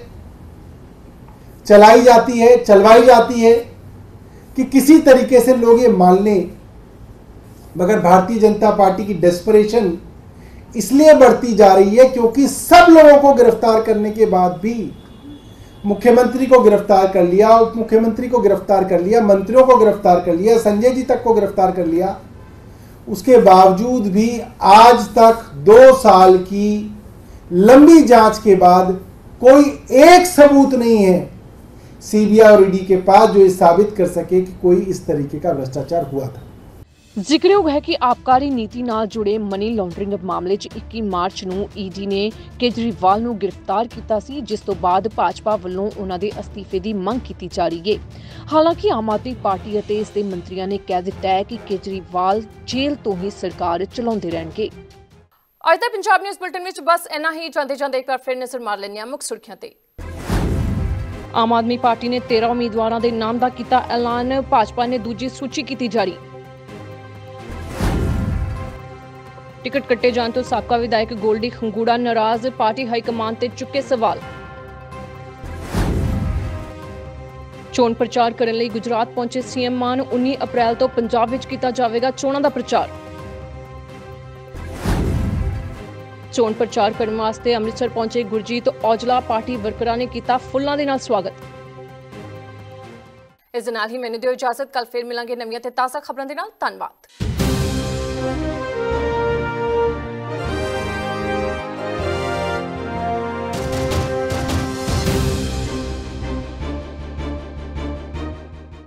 चलाई जाती है, चलवाई जाती है कि किसी तरीके से लोग ये मान लें। मगर भारतीय जनता पार्टी की डेस्परेशन इसलिए बढ़ती जा रही है क्योंकि सब लोगों को गिरफ्तार करने के बाद भी, मुख्यमंत्री को गिरफ्तार कर लिया, उप मुख्यमंत्री को गिरफ्तार कर लिया, मंत्रियों को गिरफ्तार कर लिया, संजय जी तक को गिरफ्तार कर लिया, उसके बावजूद भी आज तक 2 साल की लंबी जांच के बाद कोई एक सबूत नहीं है सीबीआई और ईडी के पास जो ये साबित कर सके कि कोई इस तरीके का भ्रष्टाचार हुआ था। ਜ਼ਿਕਰਯੋਗ ਹੈ ਕਿ ਆਬਕਾਰੀ ਨੀਤੀ ਨਾਲ ਜੁੜੇ ਮਨੀ ਲਾਂਡਰਿੰਗ ਮਾਮਲੇ 'ਚ 21 ਮਾਰਚ ਨੂੰ ਈਡੀ ਨੇ ਕੇਜਰੀਵਾਲ ਨੂੰ ਗ੍ਰਿਫਤਾਰ ਕੀਤਾ ਸੀ, ਜਿਸ ਤੋਂ ਬਾਅਦ ਭਾਜਪਾ ਵੱਲੋਂ ਉਹਨਾਂ ਦੇ ਅਸਤੀਫੇ ਦੀ ਮੰਗ ਕੀਤੀ ਜਾ ਰਹੀ ਹੈ। ਹਾਲਾਂਕਿ ਆਮ ਆਦਮੀ ਪਾਰਟੀ ਅਤੇ ਇਸ ਦੇ ਮੰਤਰੀਆਂ ਨੇ ਕਹਿ ਦਿੱਤਾ ਹੈ ਕਿ ਕੇਜਰੀਵਾਲ ਜੇਲ੍ਹ ਤੋਂ ਹੀ ਸਰਕਾਰ ਚਲਾਉਂਦੇ ਰਹਿਣਗੇ। ਅੱਜ ਦਾ ਪੰਜਾਬ ਨਿਊਜ਼ ਬੁਲਟਨ ਵਿੱਚ ਬਸ ਇੰਨਾ ਹੀ। ਜਾਂਦੇ ਇੱਕ ਵਾਰ ਫਿਰ ਨਜ਼ਰ ਮਾਰ ਲੈਂਦੇ ਹਾਂ ਮੁੱਖ ਸੁਰਖੀਆਂ ਤੇ। ਆਮ ਆਦਮੀ ਪਾਰਟੀ ਨੇ 13 ਉਮੀਦਵਾਰਾਂ ਦੇ ਨਾਮ ਦਾ ਕੀਤਾ ਐਲਾਨ, ਭਾਜਪਾ ਨੇ ਦੂਜੀ ਸੂਚੀ ਕੀਤੀ ਜਾਰੀ। टिकट कट्टे जाने तो साबका विधायक गोल्डी खंगूड़ा नाराज, पार्टी हाईकमान ते चुके सवाल। चोण प्रचार करने लई गुजरात पहुंचे सीएम मान, 19 अप्रैल तो पंजाब विच कीता जावेगा चोणां दा प्रचार। चोण प्रचार करने वास्ते अमृतसर पहुंचे गुरजीत औजला, पार्टी वर्करां ने कीता फुल्लां दे नाल स्वागत। इस दे नाल ही मैनूं दिओ इजाजत, कल फिर मिलांगे नवीं ते ताज़ा खबरां दे नाल। धन्नवाद।